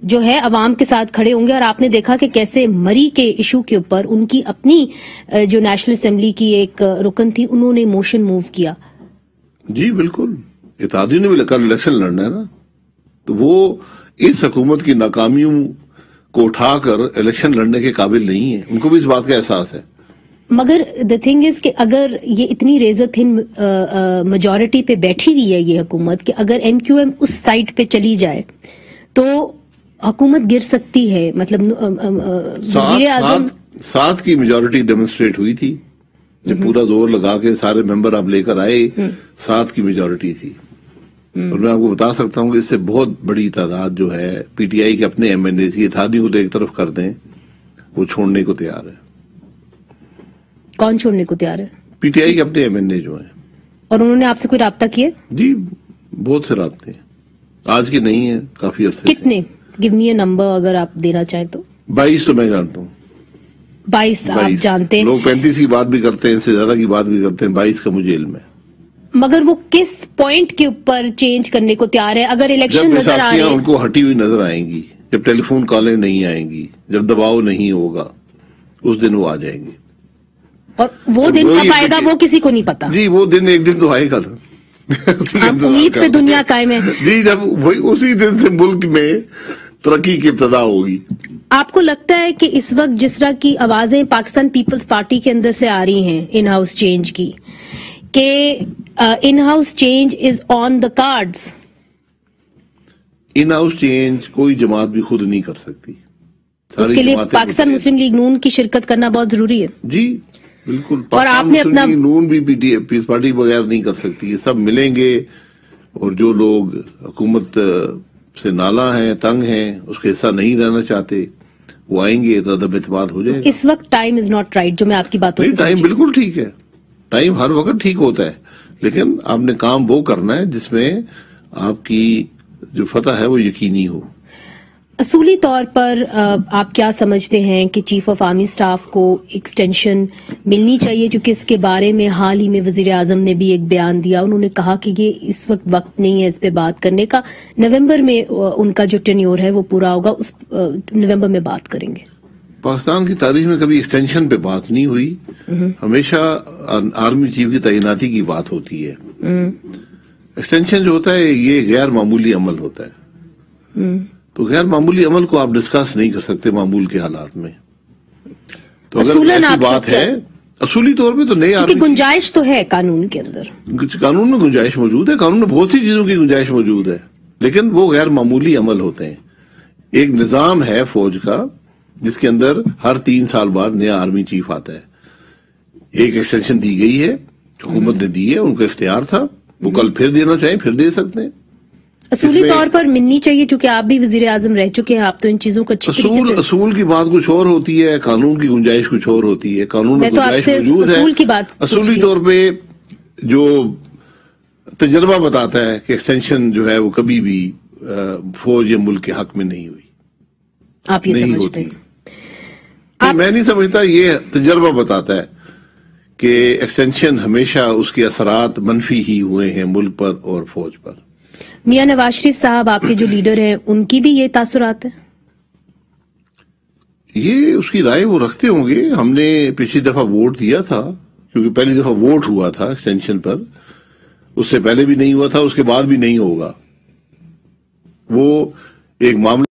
جو ہے عوام کے ساتھ کھڑے ہوں گے. اور آپ نے دیکھا کہ کیسے مری کے ایشو کے اوپر ان کی اپنی جو نیشنل اسمبلی کی ایک رکن تھی انہوں نے موشن موو کیا. جی بالکل, اتحادیوں نے بھی کل الیکشن لڑنا ہے نا, تو وہ اس حکومت کی ناکامیوں کو اٹھا کر الیکشن لڑنے کے قابل نہیں ہے, ان کو بھی اس بات کا احساس ہے. مگر دا تھنگ از کہ اگر یہ اتنی ریزر تھن میجورٹی پہ بیٹھی ہوئی ہے یہ حکومت کہ اگر ایم کیو ایم اس سائٹ پہ چلی جائے تو حکومت گر سکتی ہے. مطلب وزیر اعظم 7 کی میجورٹی ڈیمونسٹریٹ ہوئی تھی جب پورا زور لگا کے سارے ممبر آپ لے کر آئے, 7 کی میجورٹی تھی. اور میں آپ کو بتا سکتا ہوں کہ اس سے بہت بڑی تعداد جو ہے پی ٹی آئی کے اپنے ایم این اے کی اتحادیوں کو تو ایک طرف کر دیں, وہ چھوڑنے کو تیار ہے. کون چھوڑنے کو تیار ہے؟ پی ٹی آئی کے اپنے ایم این اے جو ہیں. اور انہوں نے آپ سے کوئی رابطہ کیا؟ جی بہت سے رابطے ہیں, آج کے نہیں ہیں, کافی عرصے. کتنے؟ گیو می اے نمبر اگر آپ دینا چاہیں تو. 22 تو میں جانتا ہوں. 22 آپ جانتے ہیں؟ لوگ 35 کی بات بھی کرتے ہیں, اس سے زیادہ کی بات بھی کرتے ہیں, 22 کا مجھے علم ہے. مگر وہ کس پوائنٹ کے اوپر چینج کرنے کو تیار ہے؟ اگر الیکشن نظر آ رہے ہیں, ان کو ہٹی ہوئی نظر آئیں گی, جب ٹیلی فون کالیں نہیں آئیں گی, جب دباؤ نہیں ہوگا, اس دن وہ آ جائیں گے. اور وہ دن کب آئے گا وہ کسی کو نہیں پتا. جی وہ دن ایک دن تو آئے گا نا, امید پہ دنیا قائم ہے. جی جب وہی اسی دن سے ملک میں ترقی کی ابتدا ہوگی. آپ کو لگتا ہے کہ اس وقت جس طرح کی آوازیں پاکستان پیپلز پارٹی کے اندر سے آ رہی ہیں ان ہاؤس چینج کی, کہ in house change is on the cards? In house change کوئی جماعت بھی خود نہیں کر سکتی, اس کے لیے پاکستان مسلم لیگ نون کی شرکت کرنا بہت ضروری ہے. جی بالکل, اور آپ نے اپنا نون بھی پیپلز پارٹی بغیر نہیں کر سکتی. یہ سب ملیں گے, اور جو لوگ حکومت سے نالا ہیں, تنگ ہیں, اس کے حصہ نہیں رہنا چاہتے, وہ آئیں گے تو ادب اعتماد ہو جائے گا. اس وقت ٹائم از ناٹ رائٹ, جو میں آپ کی باتوں سے ٹائم بالکل ٹھیک ہے, ٹائم ہر وقت ٹھیک ہوتا ہے, لیکن آپ نے کام وہ کرنا ہے جس میں آپ کی جو فتح ہے وہ یقینی ہو. اصولی طور پر آپ کیا سمجھتے ہیں کہ چیف آف آرمی سٹاف کو ایکسٹینشن ملنی چاہیے؟ چونکہ اس کے بارے میں حال ہی میں وزیر اعظم نے بھی ایک بیان دیا, انہوں نے کہا کہ یہ اس وقت نہیں ہے اس پہ بات کرنے کا, نومبر میں ان کا جو ٹینیور ہے وہ پورا ہوگا, اس نومبر میں بات کریں گے. پاکستان کی تاریخ میں کبھی ایکسٹینشن پہ بات نہیں ہوئی, ہمیشہ آرمی چیف کی تعیناتی کی بات ہوتی ہے. ایکسٹینشن جو ہوتا ہے یہ غیر معمولی عمل ہوتا ہے, تو غیر معمولی عمل کو آپ ڈسکس نہیں کر سکتے معمول کے حالات میں. تو اگر ایسی بات ہے اصولی طور پہ تو نئے آرمی گنجائش تو ہے قانون کے اندر, قانون میں گنجائش موجود ہے, قانون میں بہت سی چیزوں کی گنجائش موجود ہے, لیکن وہ غیر معمولی عمل ہوتے ہیں. ایک نظام ہے فوج کا جس کے اندر ہر 3 سال بعد نیا آرمی چیف آتا ہے. ایک ایکسٹینشن دی گئی ہے, حکومت نے دی ہے, ان کا اختیار تھا, وہ کل پھر دینا چاہیں پھر دے سکتے ہیں. اصولی طور پر ملنی چاہیے, چونکہ آپ بھی وزیر اعظم رہ چکے ہیں, آپ تو ان چیزوں کا اصول کی بات کچھ اور ہوتی ہے, قانون کی گنجائش کچھ اور ہوتی ہے. قانون میں گنجائش موجود ہے, اصولی طور پہ جو تجربہ بتاتا ہے کہ ایکسٹینشن جو ہے وہ کبھی بھی فوج یا ملک کے حق میں نہیں ہوئی. آپ یہ سمجھتے ہیں؟ میں نہیں سمجھتا, یہ تجربہ بتاتا ہے کہ ایکسٹینشن ہمیشہ اس کے اثرات منفی ہی ہوئے ہیں ملک پر اور فوج پر. میاں نواز شریف صاحب آپ کے جو لیڈر ہیں ان کی بھی یہ تاثرات ہیں؟ یہ اس کی رائے وہ رکھتے ہوں گے. ہم نے پچھلی دفعہ ووٹ دیا تھا, کیونکہ پہلی دفعہ ووٹ ہوا تھا ایکسٹینشن پر, اس سے پہلے بھی نہیں ہوا تھا, اس کے بعد بھی نہیں ہوگا. وہ ایک معاملہ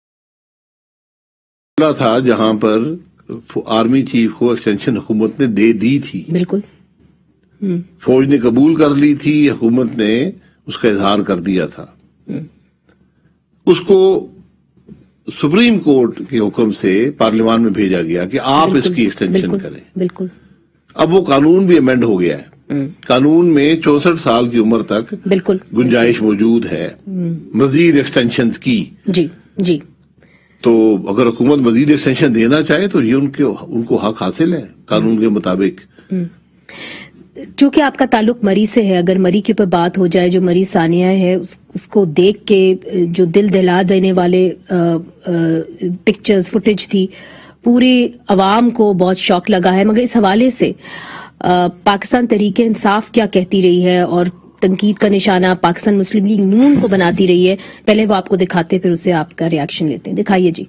تھا جہاں پر آرمی چیف کو ایکسٹینشن حکومت نے دے دی تھی. بالکل, فوج نے قبول کر لی تھی, حکومت نے اس کا اظہار کر دیا تھا. اس کو سپریم کورٹ کے حکم سے پارلیمان میں بھیجا گیا کہ آپ اس کی ایکسٹینشن کریں. بالکل. اب وہ قانون بھی ایمنڈ ہو گیا ہے, قانون میں 64 سال کی عمر تک بالکل گنجائش موجود ہے مزید ایکسٹینشن کی. جی جی. تو اگر حکومت مزید ایکسٹینشن دینا چاہے تو یہ ان کو حق حاصل ہے قانون کے مطابق. چونکہ آپ کا تعلق مری سے ہے, اگر مری کے اوپر بات ہو جائے, جو مری ثانیہ ہے اس کو دیکھ کے جو دل دہلا دینے والے پکچرز فوٹیج تھی, پوری عوام کو بہت شوق لگا ہے. مگر اس حوالے سے پاکستان تحریک انصاف کیا کہتی رہی ہے, اور तनकीद का निशाना पाकिस्तान मुस्लिम लीग नून को बनाती रही है। पहले वो आपको दिखाते, फिर उससे आपका रिएक्शन लेते हैं। दिखाइए जी।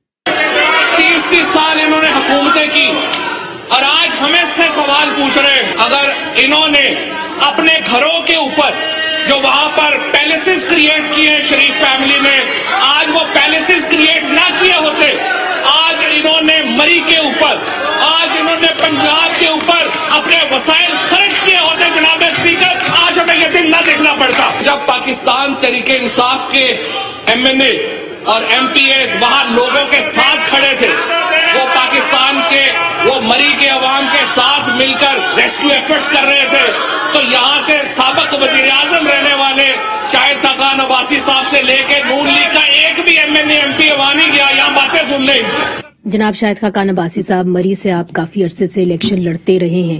30 साल इन्होंने हुकूमतें की और आज हमें से सवाल पूछ रहे हैं, अगर इन्होंने अपने घरों के ऊपर जो वहां पर पैलेसेस क्रिएट किए हैं शरीफ फैमिली ने, आज वो पैलेसेस क्रिएट ना किए होते, आज इन्होंने मरी के ऊपर, आज इन्होंने पंजाब के ऊपर अपने वसाइल खर्च किए होते जनाब स्पीकर, आज हमें ये दिन ना देखना पड़ता। जब पाकिस्तान तरीके इंसाफ के MNA और MPAs वहां लोगों के साथ खड़े थे, वो पाकिस्तान के वो मरी के अवाम के साथ मिलकर रेस्क्यू एफर्ट्स कर रहे थे, तो यहाँ से साबिक वजीर आजम रहने वाले शाहिद खाकान अब्बासी साहब से लेके नून लीग का एक भी MNA MP वहां नहीं गया, यहाँ बातें सुन ले। जनाब शाहिद खाकान अब्बासी साहब, मरी से आप काफी अरसे से इलेक्शन लड़ते रहे हैं,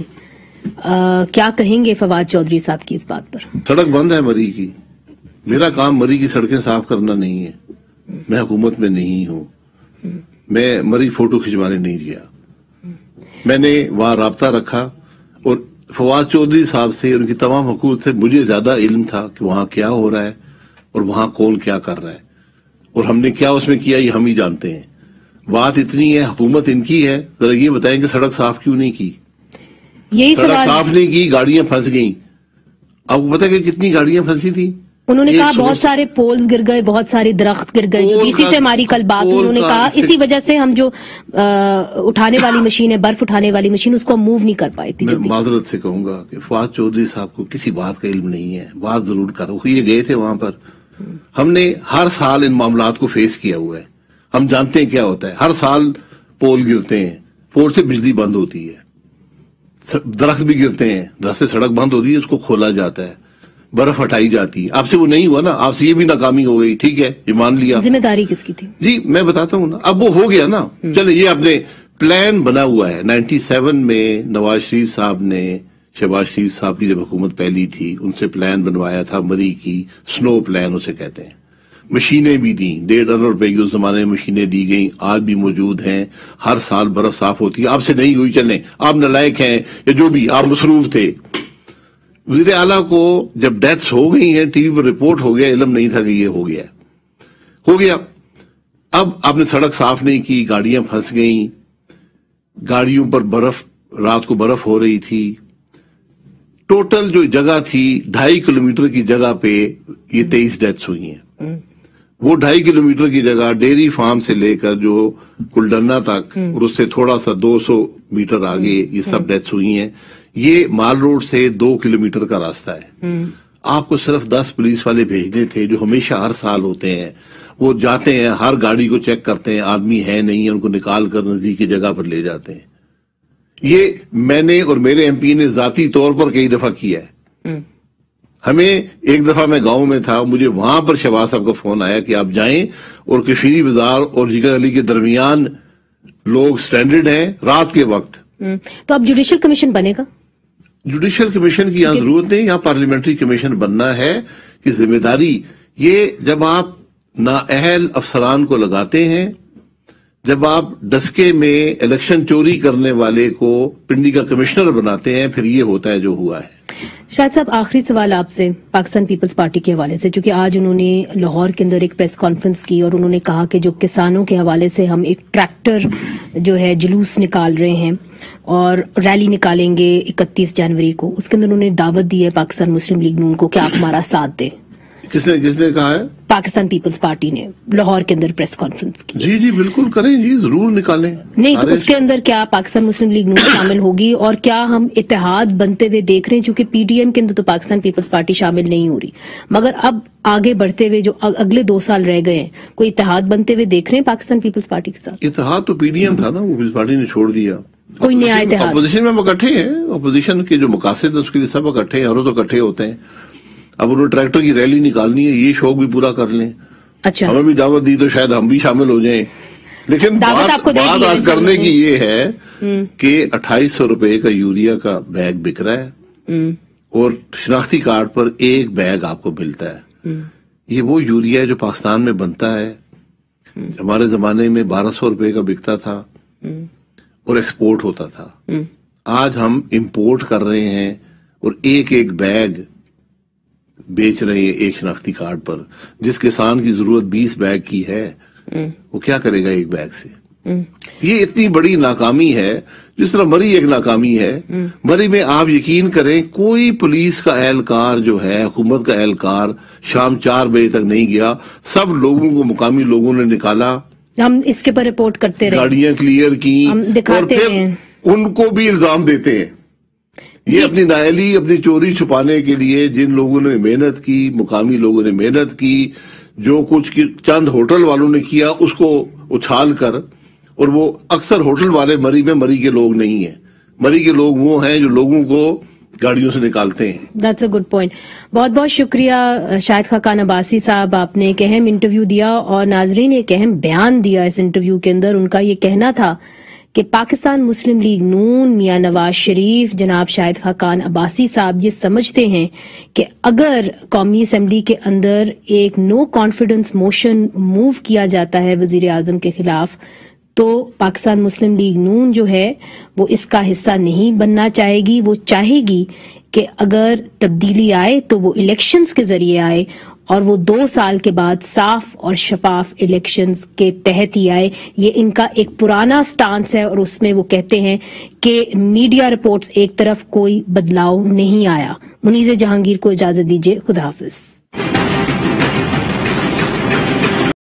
क्या कहेंगे फवाद चौधरी साहब की इस बात पर? सड़क बंद है मरी की, मेरा काम मरी की सड़कें साफ करना नहीं है, मैं हुकूमत में नहीं हूँ, मैं मरी फोटो खिंचवाने नहीं गया, मैंने वहां राब्ता रखा और फवाद चौधरी साहब से, उनकी तमाम हुकूमत से मुझे ज्यादा इल्म था कि वहां क्या हो रहा है और वहां कौन क्या कर रहा है और हमने क्या उसमें किया ये हम ही जानते हैं। बात इतनी है, हुकूमत इनकी है, जरा ये बताएं कि सड़क साफ क्यों नहीं की? यही सड़क साफ नहीं की, गाड़ियां फंस गईं। आपको पता है कि कितनी गाड़ियां फंसी थी? उन्होंने कहा बहुत सारे पोल्स गिर गए, बहुत सारे दरख्त गिर गए। डीसी से हमारी कल बात, उन्होंने कहा इसी वजह से हम जो उठाने वाली मशीन है, बर्फ उठाने वाली मशीन, उसको मूव नहीं कर पाए थे। मैं माजरत से कहूंगा कि फवाद चौधरी साहब को किसी बात का इल्म नहीं है, बात जरूर कर, ये गए थे वहां पर, हमने हर साल इन मामलात को फेस किया हुआ है, हम जानते हैं क्या होता है। हर साल पोल गिरते हैं, पोल से बिजली बंद होती है, दरख्त भी गिरते हैं, दरख्त से सड़क बंद होती है, उसको खोला जाता है, बर्फ हटाई जाती है। आपसे वो नहीं हुआ ना, आपसे ये भी नाकामी हो गई, ठीक है, ये मान लिया। जिम्मेदारी किसकी थी? जी मैं बताता हूँ ना, अब वो हो गया ना, चले ये अपने प्लान बना हुआ है। 97 में नवाज शरीफ साहब ने, शहबाज शरीफ साहब की जब हुकूमत पहली थी, उनसे प्लान बनवाया था मरी की, स्नो प्लान उसे कहते हैं। मशीनें भी दी, 1.5 अरब रुपए की उस जमाने में मशीनें दी गई, आज भी मौजूद हैं, हर साल बर्फ साफ होती है। आपसे नहीं हुई, चलें आप नालायक हैं या जो भी, आप मसरूफ थे। वज़ीर आला को जब डेथ्स हो गई हैं, टीवी पर रिपोर्ट हो गया, इल्म नहीं था कि ये हो गया। अब आपने सड़क साफ नहीं की, गाड़ियां फंस गईं, गाड़ियों पर बर्फ, रात को बर्फ हो रही थी। टोटल जो जगह थी 2.5 किलोमीटर की जगह पे ये 23 डेथ्स हुई हैं। वो 2.5 किलोमीटर की जगह डेयरी फार्म से लेकर जो कुलडन्ना तक और उससे थोड़ा सा 200 मीटर आगे ये सब डेथ्स हुई हैं। ये माल रोड से 2 किलोमीटर का रास्ता है। आपको सिर्फ 10 पुलिस वाले भेजने थे जो हमेशा हर साल होते हैं, वो जाते हैं, हर गाड़ी को चेक करते हैं, आदमी है नहीं है, उनको निकाल कर नजदीक की जगह पर ले जाते हैं। ये मैंने और मेरे MP ने जाती तौर पर कई दफा किया है। हमें एक दफा मैं गांव में था, मुझे वहां पर शहबाज साहब का फोन आया कि आप जाएं और कश्मीरी बाजार और जिगर अली के दरमियान लोग स्टैंडर्ड हैं रात के वक्त। तो अब जुडिशल कमीशन बनेगा? जुडिशल कमीशन की यहाँ जरूरत नहीं, यहाँ पार्लियामेंट्री कमीशन बनना है कि जिम्मेदारी ये, जब आप नाअहल अफसरान को लगाते हैं, जब आप डस्के में इलेक्शन चोरी करने वाले को पिंडी का कमिश्नर बनाते हैं, फिर ये होता है जो हुआ है। शायद साहब आखिरी सवाल आपसे पाकिस्तान पीपल्स पार्टी के हवाले से, क्योंकि आज उन्होंने लाहौर के अंदर एक प्रेस कॉन्फ्रेंस की और उन्होंने कहा कि जो किसानों के हवाले से हम एक ट्रैक्टर जो है जुलूस निकाल रहे हैं और रैली निकालेंगे 31 जनवरी को, उसके अंदर उन्होंने दावत दी है पाकिस्तान मुस्लिम लीग नून को कि आप हमारा साथ दें। किसने कहा है? पाकिस्तान पीपल्स पार्टी ने लाहौर के अंदर प्रेस कॉन्फ्रेंस की। जी जी बिल्कुल करें जी, जरूर निकालें। नहीं तो उसके अंदर क्या पाकिस्तान मुस्लिम लीग नून शामिल होगी और क्या हम इत्तेहाद बनते हुए देख रहे हैं? क्योंकि PDM के अंदर तो पाकिस्तान पीपल्स पार्टी शामिल नहीं हो रही, मगर अब आगे बढ़ते हुए जो अगले 2 साल रह गए हैं, कोई इत्तेहाद बनते हुए देख रहे हैं पाकिस्तान पीपल्स पार्टी के साथ? इत्तेहाद तो PDM था ना, वो पीपल्स पार्टी ने छोड़ दिया। कोई नया इत्तेहाद? अपोजिशन में हम इकट्ठे हैं, अपोजिशन के जो मकासद है उसके लिए सब इकट्ठे हैं, हर रोज इकट्ठे होते हैं। अब उन्होंने ट्रैक्टर की रैली निकालनी है, ये शौक भी पूरा कर लें। अच्छा, हमें भी दावत दी तो शायद हम भी शामिल हो जाएं, लेकिन बात आज करने की ये है कि 2800 रुपए का यूरिया का बैग बिक रहा है और शिनाख्ती कार्ड पर एक बैग आपको मिलता है। ये वो यूरिया है जो पाकिस्तान में बनता है, हमारे जमाने में 1200 रुपए का बिकता था और एक्सपोर्ट होता था। आज हम इंपोर्ट कर रहे हैं और एक एक बैग बेच रहे हैं एक शनाख्ती कार्ड पर। जिस किसान की जरूरत 20 बैग की है वो क्या करेगा एक बैग से? ये इतनी बड़ी नाकामी है। जिस तरह मरी एक नाकामी है, मरी में आप यकीन करें कोई पुलिस का एहलकार जो है, हुकूमत का एहलकार शाम 4 बजे तक नहीं गया। सब लोगों को मुकामी लोगों ने निकाला, हम इसके पर रिपोर्ट करते रहे, गाड़ियां क्लियर की, हम दिखाते और फिर उनको भी इल्जाम देते हैं। ये अपनी नाअहली, अपनी चोरी छुपाने के लिए जिन लोगों ने मेहनत की, मुकामी लोगों ने मेहनत की, जो कुछ चंद होटल वालों ने किया उसको उछाल कर, और वो अक्सर होटल वाले मरी में मरी के लोग नहीं है। मरी के लोग वो हैं जो लोगों को गाड़ियों से निकालते हैं। That's a good point. बहुत बहुत शुक्रिया शाहिद खाकान अब्बासी साहब, आपने एक अहम इंटरव्यू दिया और नाजरीन एक अहम बयान दिया इस इंटरव्यू के अंदर। उनका ये कहना था कि पाकिस्तान मुस्लिम लीग नून, मियां नवाज शरीफ, जनाब शाहिद खाकान अब्बासी साहब ये समझते हैं कि अगर कौमी असेंबली के अंदर एक नो कॉन्फिडेंस मोशन मूव किया जाता है वजीर आजम के खिलाफ, तो पाकिस्तान मुस्लिम लीग नून जो है वो इसका हिस्सा नहीं बनना चाहेगी। वो चाहेगी कि अगर तब्दीली आए तो वो इलेक्शंस के जरिए आए, और वो 2 साल के बाद साफ और शफाफ इलेक्शंस के तहत ही आए। ये इनका एक पुराना स्टांस है और उसमें वो कहते हैं कि मीडिया रिपोर्ट्स एक तरफ कोई बदलाव नहीं आया। मुनीज़ जहांगीर को इजाजत दीजिए, खुदा हाफिज।